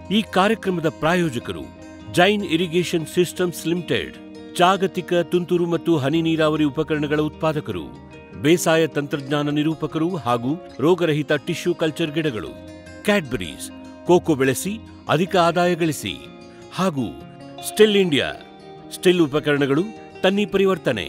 ಈ ಕಾರ್ಯಕ್ರಮದ ಪ್ರಾಯೋಜಕರು ಜೈನ್ ಇರಿಗೇಷನ್ ಸಿಸ್ಟಮ್ಸ್ ಲಿಮಿಟೆಡ್, ಜಾಗತಿಕ ತುಂತುರು ಮತ್ತು ಹನಿ ನೀರಾವರಿ ಉಪಕರಣಗಳ ಉತ್ಪಾದಕರು, ಬೇಸಾಯ ತಂತ್ರಜ್ಞಾನ ನಿರೂಪಕರು ಹಾಗೂ ರೋಗರಹಿತ ಟಿಶ್ಯೂ ಕಲ್ಚರ್ ಗಿಡಗಳು, ಕ್ಯಾಡ್ಬರೀಸ್, ಕೋಕೋ ಬೆಳೆಸಿ ಅಧಿಕ ಆದಾಯ ಗಳಿಸಿ, ಹಾಗೂ ಸ್ಟಿಲ್ ಇಂಡಿಯಾ, ಸ್ಟಿಲ್ ಉಪಕರಣಗಳು ತನ್ನಿ ಪರಿವರ್ತನೆ.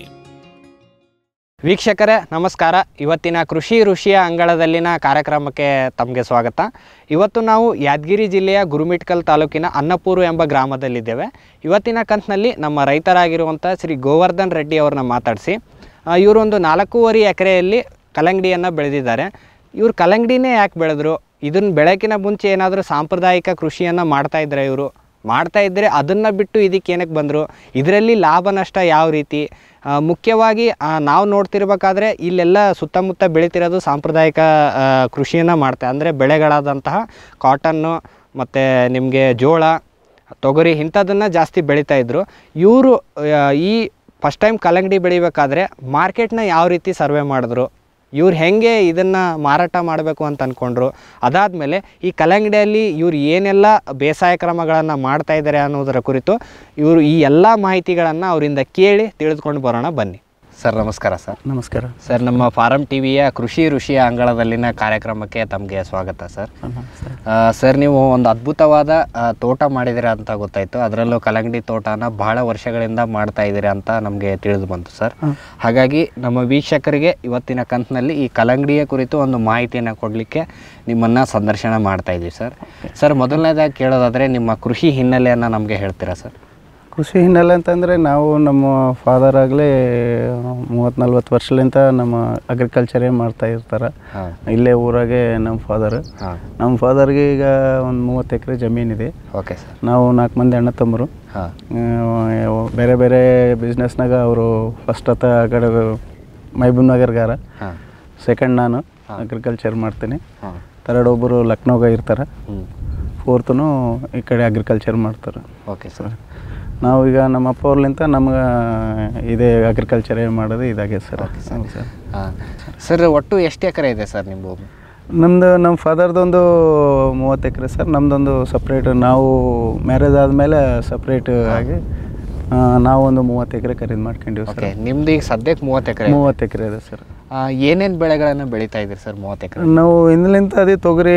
ವೀಕ್ಷಕರೇ ನಮಸ್ಕಾರ. ಇವತ್ತಿನ ಕೃಷಿ ಋಷಿಯ ಅಂಗಳದಲ್ಲಿನ ಕಾರ್ಯಕ್ರಮಕ್ಕೆ ತಮಗೆ ಸ್ವಾಗತ. ಇವತ್ತು ನಾವು ಯಾದಗಿರಿ ಜಿಲ್ಲೆಯ ಗುರುಮಿಟ್ಕಲ್ ತಾಲೂಕಿನ ಅನ್ನಪೂರು ಎಂಬ ಗ್ರಾಮದಲ್ಲಿದ್ದೇವೆ. ಇವತ್ತಿನ ಕಂತಿನಲ್ಲಿ ನಮ್ಮ ರೈತರಾಗಿರುವಂಥ ಶ್ರೀ ಗೋವರ್ಧನ್ ರೆಡ್ಡಿ ಅವ್ರನ್ನ ಮಾತಾಡಿಸಿ, ಇವರು ಒಂದು 4.5 ಎಕರೆಯಲ್ಲಿ ಕಲ್ಲಂಗಡಿಯನ್ನು ಬೆಳೆದಿದ್ದಾರೆ. ಇವರು ಕಲ್ಲಂಗಡಿನೇ ಯಾಕೆ ಬೆಳೆದ್ರು, ಇದನ್ನು ಬೆಳಕಿನ ಮುಂಚೆ ಏನಾದರೂ ಸಾಂಪ್ರದಾಯಿಕ ಕೃಷಿಯನ್ನು ಮಾಡ್ತಾಯಿದ್ರೆ, ಇವರು ಮಾಡ್ತಾಯಿದ್ರೆ ಅದನ್ನು ಬಿಟ್ಟು ಇದಕ್ಕೆ ಏನಕ್ಕೆ ಬಂದರು, ಇದರಲ್ಲಿ ಲಾಭ ನಷ್ಟ ಯಾವ ರೀತಿ, ಮುಖ್ಯವಾಗಿ ನಾವು ನೋಡ್ತಿರ್ಬೇಕಾದ್ರೆ ಇಲ್ಲೆಲ್ಲ ಸುತ್ತಮುತ್ತ ಬೆಳೀತಿರೋದು ಸಾಂಪ್ರದಾಯಿಕ ಕೃಷಿಯನ್ನು ಮಾಡ್ತಾರೆ. ಅಂದರೆ ಬೆಳೆಗಳಾದಂತಹ ಕಾಟನ್ನು ಮತ್ತು ನಿಮಗೆ ಜೋಳ, ತೊಗರಿ ಇಂಥದ್ದನ್ನು ಜಾಸ್ತಿ ಬೆಳೀತಾಯಿದ್ರು. ಇವರು ಈ ಫಸ್ಟ್ ಟೈಮ್ ಕಲ್ಲಂಗಡಿ ಬೆಳಿಬೇಕಾದ್ರೆ ಮಾರ್ಕೆಟ್ನ ಯಾವ ರೀತಿ ಸರ್ವೆ ಮಾಡಿದ್ರು, ಇವ್ರು ಹೇಗೆ ಇದನ್ನು ಮಾರಾಟ ಮಾಡಬೇಕು ಅಂತ ಅಂದ್ಕೊಂಡ್ರು, ಅದಾದಮೇಲೆ ಈ ಕಲ್ಲಂಗಡಿಯಲ್ಲಿ ಇವ್ರು ಏನೆಲ್ಲ ಬೇಸಾಯ ಕ್ರಮಗಳನ್ನು ಮಾಡ್ತಾಯಿದ್ದಾರೆ ಅನ್ನೋದರ ಕುರಿತು ಇವರು ಈ ಎಲ್ಲ ಮಾಹಿತಿಗಳನ್ನು ಅವರಿಂದ ಕೇಳಿ ತಿಳಿದುಕೊಂಡು ಬರೋಣ ಬನ್ನಿ. ಸರ್ ನಮಸ್ಕಾರ. ಸರ್ ನಮಸ್ಕಾರ ಸರ್. ನಮ್ಮ ಫಾರಂ ಟಿವಿಯ ಕೃಷಿ ಋಷಿಯ ಅಂಗಳದಲ್ಲಿನ ಕಾರ್ಯಕ್ರಮಕ್ಕೆ ತಮಗೆ ಸ್ವಾಗತ ಸರ್. ಸರ್, ನೀವು ಒಂದು ಅದ್ಭುತವಾದ ತೋಟ ಮಾಡಿದ್ದೀರಾ ಅಂತ ಗೊತ್ತಾಯಿತು. ಅದರಲ್ಲೂ ಕಲ್ಲಂಗಡಿ ತೋಟನ ಬಹಳ ವರ್ಷಗಳಿಂದ ಮಾಡ್ತಾ ಇದ್ದೀರಾ ಅಂತ ನಮಗೆ ತಿಳಿದು ಬಂತು ಸರ್. ಹಾಗಾಗಿ ನಮ್ಮ ವೀಕ್ಷಕರಿಗೆ ಇವತ್ತಿನ ಕಂತಿನಲ್ಲಿ ಈ ಕಲ್ಲಂಗಡಿಯ ಕುರಿತು ಒಂದು ಮಾಹಿತಿಯನ್ನು ಕೊಡಲಿಕ್ಕೆ ನಿಮ್ಮನ್ನು ಸಂದರ್ಶನ ಮಾಡ್ತಾ ಇದ್ದೀವಿ ಸರ್. ಸರ್, ಮೊದಲನೇದಾಗಿ ಕೇಳೋದಾದರೆ ನಿಮ್ಮ ಕೃಷಿ ಹಿನ್ನೆಲೆಯನ್ನು ನಮಗೆ ಹೇಳ್ತೀರಾ ಸರ್? ಕೃಷಿ ಹಿನ್ನೆಲೆ ಅಂತಂದರೆ ನಾವು ನಮ್ಮ ಫಾದರ್ ಆಗಲೇ 30-40 ವರ್ಷಲಿಂದ ನಮ್ಮ ಅಗ್ರಿಕಲ್ಚರೇ ಮಾಡ್ತಾ ಇರ್ತಾರೆ. ಇಲ್ಲೇ ಊರಾಗೆ ನಮ್ಮ ಫಾದರ್ಗೆ ಈಗ ಒಂದು 30 ಎಕರೆ ಜಮೀನಿದೆ. Okay sir. ನಾವು 4 ಮಂದಿ ಅಣ್ಣ ತಮ್ಮರು. ಬೇರೆ ಬೇರೆ ಬಿಸ್ನೆಸ್ನಾಗ ಅವರು ಫಸ್ಟ್ ಆ ಕಡೆ ಮೈಬೂಬ್ ನಗರ್ಗಾರ, ಸೆಕೆಂಡ್ ನಾನು ಅಗ್ರಿಕಲ್ಚರ್ ಮಾಡ್ತೀನಿ, ಥರ್ಡ್ ಒಬ್ಬರು ಲಕ್ನೋಗ ಇರ್ತಾರೆ, ಫೋರ್ತನು ಈ ಕಡೆ ಅಗ್ರಿಕಲ್ಚರ್ ಮಾಡ್ತಾರೆ. Okay sir. ನಾವೀಗ ನಮ್ಮ ಅಪ್ಪ ಅವ್ರಲಿಂತ ನಮ್ಗೆ ಇದೇ ಅಗ್ರಿಕಲ್ಚರೇ ಮಾಡೋದು ಇದಾಗಿದೆ ಸರ್. ಸರ್, ಒಟ್ಟು ಎಷ್ಟು ಎಕರೆ ಇದೆ ಸರ್ ನಿಮ್ಮದು? ನಮ್ಮ ಫಾದರ್ದೊಂದು 30 ಎಕರೆ ಸರ್. ನಮ್ಮದೊಂದು ಸಪ್ರೇಟ್, ನಾವು ಮ್ಯಾರೇಜ್ ಆದಮೇಲೆ ಸಪ್ರೇಟ್ ಆಗಿ ನಾವು ಒಂದು 30 ಎಕರೆ ಖರೀದಿ ಮಾಡ್ಕೊಂಡಿವಿ ಸರ್. ನಿಮ್ದು ಈಗ ಸದ್ಯಕ್ಕೆ 30 ಎಕರೆ ಇದೆ ಸರ್. ಏನೇನು ಬೆಳೆಗಳನ್ನು ಬೆಳೀತಾ ಇದ್ದೀರಿ ಸರ್ 30 ಎಕರೆ? ನಾವು ಹಿಂದಲಿಂತ ಅದೇ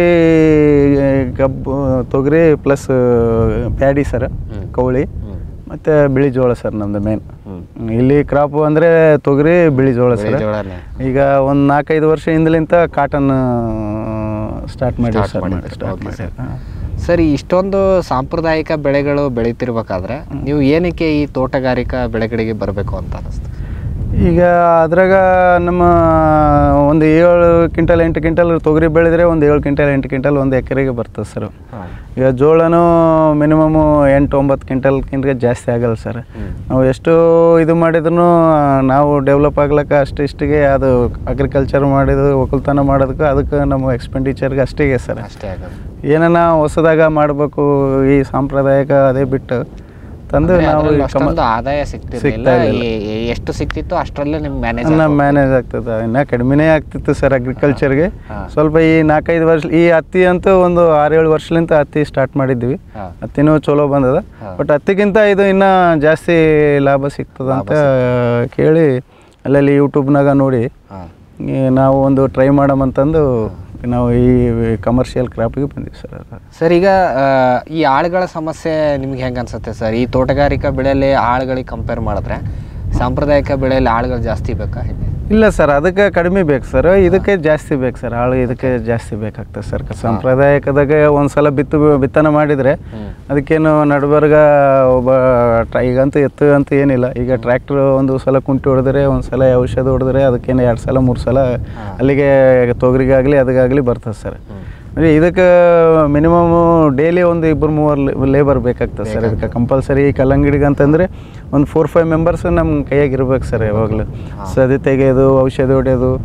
ತೊಗರಿ ಪ್ಲಸ್ ಪ್ಯಾಡಿ ಸರ್, ಕೌಳಿ ಮತ್ತು ಬಿಳಿ ಜೋಳ ಸರ್. ನಮ್ಮದು ಮೇನ್ ಇಲ್ಲಿ ಕ್ರಾಪು ಅಂದರೆ ತೊಗರಿ, ಬಿಳಿ ಜೋಳ ಸರ್. ಈಗ ಒಂದು 4-5 ವರ್ಷ ಹಿಂದಲಿಂತ ಕಾಟನ್ ಸ್ಟಾರ್ಟ್ ಮಾಡಿ ಸರ್. ಇಷ್ಟೊಂದು ಸಾಂಪ್ರದಾಯಿಕ ಬೆಳೆಗಳು ಬೆಳೀತಿರ್ಬೇಕಾದ್ರೆ ನೀವು ಏನಕ್ಕೆ ಈ ತೋಟಗಾರಿಕಾ ಬೆಳೆಗಳಿಗೆ ಬರಬೇಕು ಅಂತ ಅನ್ನಿಸ್ತು? ಈಗ ಅದ್ರಾಗ ನಮ್ಮ ಒಂದು 7 ಕ್ವಿಂಟಲ್ 8 ಕ್ವಿಂಟಲ್ ತೊಗರಿ ಬೆಳೆದ್ರೆ ಒಂದು 7 ಕ್ವಿಂಟಲ್ 8 ಕ್ವಿಂಟಲ್ ಒಂದು ಎಕರೆಗೆ ಬರ್ತದೆ ಸರ್. ಈಗ ಜೋಳನೂ ಮಿನಿಮಮ್ 8-9 ಕ್ವಿಂಟಲ್ಗಿಂತ ಜಾಸ್ತಿ ಆಗಲ್ಲ ಸರ್. ನಾವು ಎಷ್ಟು ಇದು ಮಾಡಿದ್ರು ನಾವು ಡೆವಲಪ್ ಆಗ್ಲಿಕ್ಕೆ ಅಷ್ಟಿಷ್ಟಿಗೆ ಅದು ಅಗ್ರಿಕಲ್ಚರ್ ಮಾಡಿದ್ದು ಒಕ್ಕಲ್ತನ ಮಾಡೋದಕ್ಕೆ ಅದಕ್ಕೆ ನಮ್ಮ ಎಕ್ಸ್ಪೆಂಡಿಚರ್ಗೆ ಅಷ್ಟಿಗೆ ಸರ್. ಅಷ್ಟೇ ಆಗೋದು. ಏನನ್ನ ಹೊಸದಾಗ ಮಾಡಬೇಕು, ಈ ಸಾಂಪ್ರದಾಯಿಕ ಅದೇ ಬಿಟ್ಟು ತಂದು ನಾವು ಆದಾಯ ಸಿಗ್ತಿಲ್ಲ. ಎಷ್ಟು ಸಿಕ್ತಿತ್ತು ಅಷ್ಟರಲ್ಲೇ ನಿಮ್ಗೆ ಮ್ಯಾನೇಜ್ ಆಗ್ತದೆ. ಇನ್ನು ಕಡಿಮೆನೇ ಆಗ್ತಿತ್ತು ಸರ್ ಅಗ್ರಿಕಲ್ಚರ್ಗೆ. ಸ್ವಲ್ಪ ಈ 4-5 ವರ್ಷ ಈ ಹತ್ತಿ ಅಂತೂ ಒಂದು 6-7 ವರ್ಷಲಿಂದ ಹತ್ತಿ ಸ್ಟಾರ್ಟ್ ಮಾಡಿದ್ವಿ. ಹತ್ತಿನೂ ಚಲೋ ಬಂದದ. ಬಟ್ ಹತ್ತಿಗಿಂತ ಇದು ಇನ್ನೂ ಜಾಸ್ತಿ ಲಾಭ ಸಿಗ್ತದ ಅಂತ ಕೇಳಿ ಅಲ್ಲಲ್ಲಿ ಯೂಟ್ಯೂಬ್ನಾಗ ನೋಡಿ ನಾವು ಒಂದು ಟ್ರೈ ಮಾಡಮಂತಂದು ನಾವು ಈ ಕಮರ್ಷಿಯಲ್ ಕ್ರಾಪಿಗೆ ಬಂದಿವಿ ಸರ್. ಸರ್, ಈಗ ಈ ಆಳುಗಳ ಸಮಸ್ಯೆ ನಿಮ್ಗೆ ಹೆಂಗೆ ಅನ್ಸುತ್ತೆ ಸರ್? ಈ ತೋಟಗಾರಿಕಾ ಬೆಳೆಯಲ್ಲಿ ಆಳುಗಳಿಗೆ ಕಂಪೇರ್ ಮಾಡಿದ್ರೆ ಸಾಂಪ್ರದಾಯಿಕ ಬೆಳೆಯಲ್ಲಿ ಆಳುಗಳು ಜಾಸ್ತಿ ಬೇಕಾ? ಇಲ್ಲ ಸರ್, ಅದಕ್ಕೆ ಕಡಿಮೆ ಬೇಕು ಸರ್, ಇದಕ್ಕೆ ಜಾಸ್ತಿ ಬೇಕು ಸರ್. ಆಳು ಇದಕ್ಕೆ ಜಾಸ್ತಿ ಬೇಕಾಗ್ತದೆ ಸರ್. ಸಾಂಪ್ರದಾಯಿಕದಾಗ ಒಂದ್ಸಲ ಬಿತ್ತನೆ ಮಾಡಿದರೆ ಅದಕ್ಕೇನು ನಡುಬರ್ಗ ಒಬ್ಬ ಈಗಂತೂ ಎತ್ತು ಅಂತ ಏನಿಲ್ಲ. ಈಗ ಟ್ರ್ಯಾಕ್ಟರ್ ಒಂದು ಸಲ ಕುಂಟಿ ಹೊಡೆದ್ರೆ, ಒಂದು ಸಲ ಔಷಧ ಹೊಡೆದ್ರೆ ಅದಕ್ಕೇನು 2 ಸಲ 3 ಸಲ ಅಲ್ಲಿಗೆ ತೊಗರಿಗಾಗಲಿ ಅದಕ್ಕಾಗಲಿ ಬರ್ತದೆ ಸರ್. ಇದಕ್ಕೆ ಮಿನಿಮಮ್ ಡೈಲಿ ಒಂದು 2-3 ಲೇಬರ್ ಬೇಕಾಗ್ತದೆ ಸರ್. ಇದಕ್ಕೆ ಕಂಪಲ್ಸರಿ ಕಲ್ಲಂಗಡಿಗೆ ಅಂತಂದರೆ ಒಂದು 4-5 ಮೆಂಬರ್ಸ್ ನಮ್ಮ ಕೈಯಾಗಿ ಇರ್ಬೇಕು ಸರ್. ಯಾವಾಗಲೂ ಸದಿ ತೆಗೆಯೋದು, ಔಷಧಿ ಹೊಡೆಯೋದು,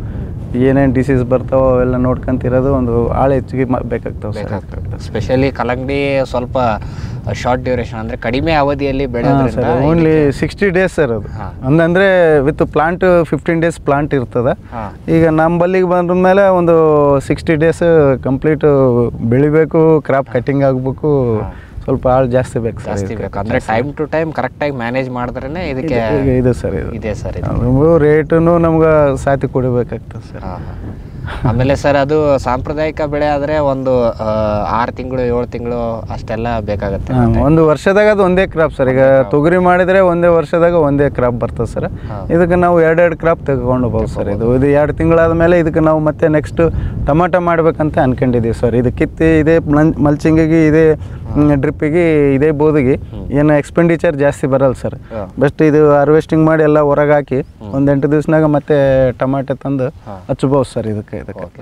ಏನೇನು ಡಿಸೀಸ್ ಬರ್ತಾವೋ ಅವೆಲ್ಲ ನೋಡ್ಕೊಂತಿರೋದು ಒಂದು ಆಳು ಹೆಚ್ಚಿಗೆ ಬೇಕಾಗ್ತಾವೆ ಸರ್. ಸ್ಪೆಷಲಿ ಕಲ್ಲಂಗಡಿ ಸ್ವಲ್ಪ ಶಾರ್ಟ್ ಡ್ಯೂರೇಷನ್ ಅಂದರೆ ಕಡಿಮೆ ಅವಧಿಯಲ್ಲಿ ಬೆಳೆಯೋದ್ರಿಂದ ಓನ್ಲಿ 60 ಡೇಸ್ ಸರ್ ಅದು. ಅಂದರೆ ವಿತ್ ಪ್ಲಾಂಟ್ 15 ಡೇಸ್ ಪ್ಲಾಂಟ್ ಇರ್ತದೆ. ಈಗ ನಮ್ಮಲ್ಲಿಗೆ ಬಂದ ಮೇಲೆ ಒಂದು 60 ಡೇಸ್ ಕಂಪ್ಲೀಟ್ ಬೆಳಿಬೇಕು, ಕ್ರಾಪ್ ಕಟಿಂಗ್ ಆಗಬೇಕು, ಸ್ವಲ್ಪ ಆಳು ಜಾಸ್ತಿ ಬೇಕು ಸರ್. ಜಾಸ್ತಿ ಬೇಕು ಅಂದರೆ ಟೈಮ್ ಟು ಟೈಮ್ ಕರೆಕ್ಟಾಗಿ ಮ್ಯಾನೇಜ್ ಮಾಡಿದ್ರೇ ಇದಕ್ಕೆ ಇದೆ ಸರ್. ಇದೆ ಸರ್. ರೇಟನ್ನು ನಮ್ಗೆ ಸಾಥಿ ಕೊಡಬೇಕಾಗ್ತದೆ ಸರ್. ಆಮೇಲೆ ಸರ್ ಅದು ಸಾಂಪ್ರದಾಯಿಕ ಬೆಳೆ ಆದರೆ ಒಂದು 6 ತಿಂಗಳು 7 ತಿಂಗಳು ಅಷ್ಟೆಲ್ಲ ಬೇಕಾಗುತ್ತೆ. ಒಂದು ವರ್ಷದಾಗ ಅದು ಒಂದೇ ಕ್ರಾಪ್ ಸರ್. ಈಗ ತೊಗರಿ ಮಾಡಿದರೆ ಒಂದೇ ವರ್ಷದಾಗ ಒಂದೇ ಕ್ರಾಪ್ ಬರ್ತದೆ ಸರ್. ಇದಕ್ಕೆ ನಾವು 2 ಕ್ರಾಪ್ ತೆಗೆದುಕೊಂಡು ಹೋಗ್ಬೋದು ಸರ್. ಇದು 2 ತಿಂಗಳಾದ ಮೇಲೆ ಇದಕ್ಕೆ ನಾವು ಮತ್ತೆ ನೆಕ್ಸ್ಟ್ ಟೊಮಾಟೊ ಮಾಡ್ಬೇಕಂತ ಅನ್ಕೊಂಡಿದ್ದೀವಿ ಸರ್. ಇದು ಕಿತ್ತಿ ಇದೇ ಮಲ್ಚಿಂಗಿಗೆ, ಇದೇ ಡ್ರಿಪ್ಪಿಗೆ, ಇದೇ ಬೋದಿಗೆ ಏನು ಎಕ್ಸ್ಪೆಂಡಿಚರ್ ಜಾಸ್ತಿ ಬರಲ್ಲ ಸರ್. ಬೆಸ್ಟ್ ಇದು ಹಾರ್ವೆಸ್ಟಿಂಗ್ ಮಾಡಿ ಎಲ್ಲ ಹೊರಗೆ ಹಾಕಿ ಒಂದು 8 ದಿವಸನಾಗ ಮತ್ತೆ ಟೊಮಾಟೊ ತಂದು ಹಚ್ಬೋದು ಸರ್. ಇದಕ್ಕೆ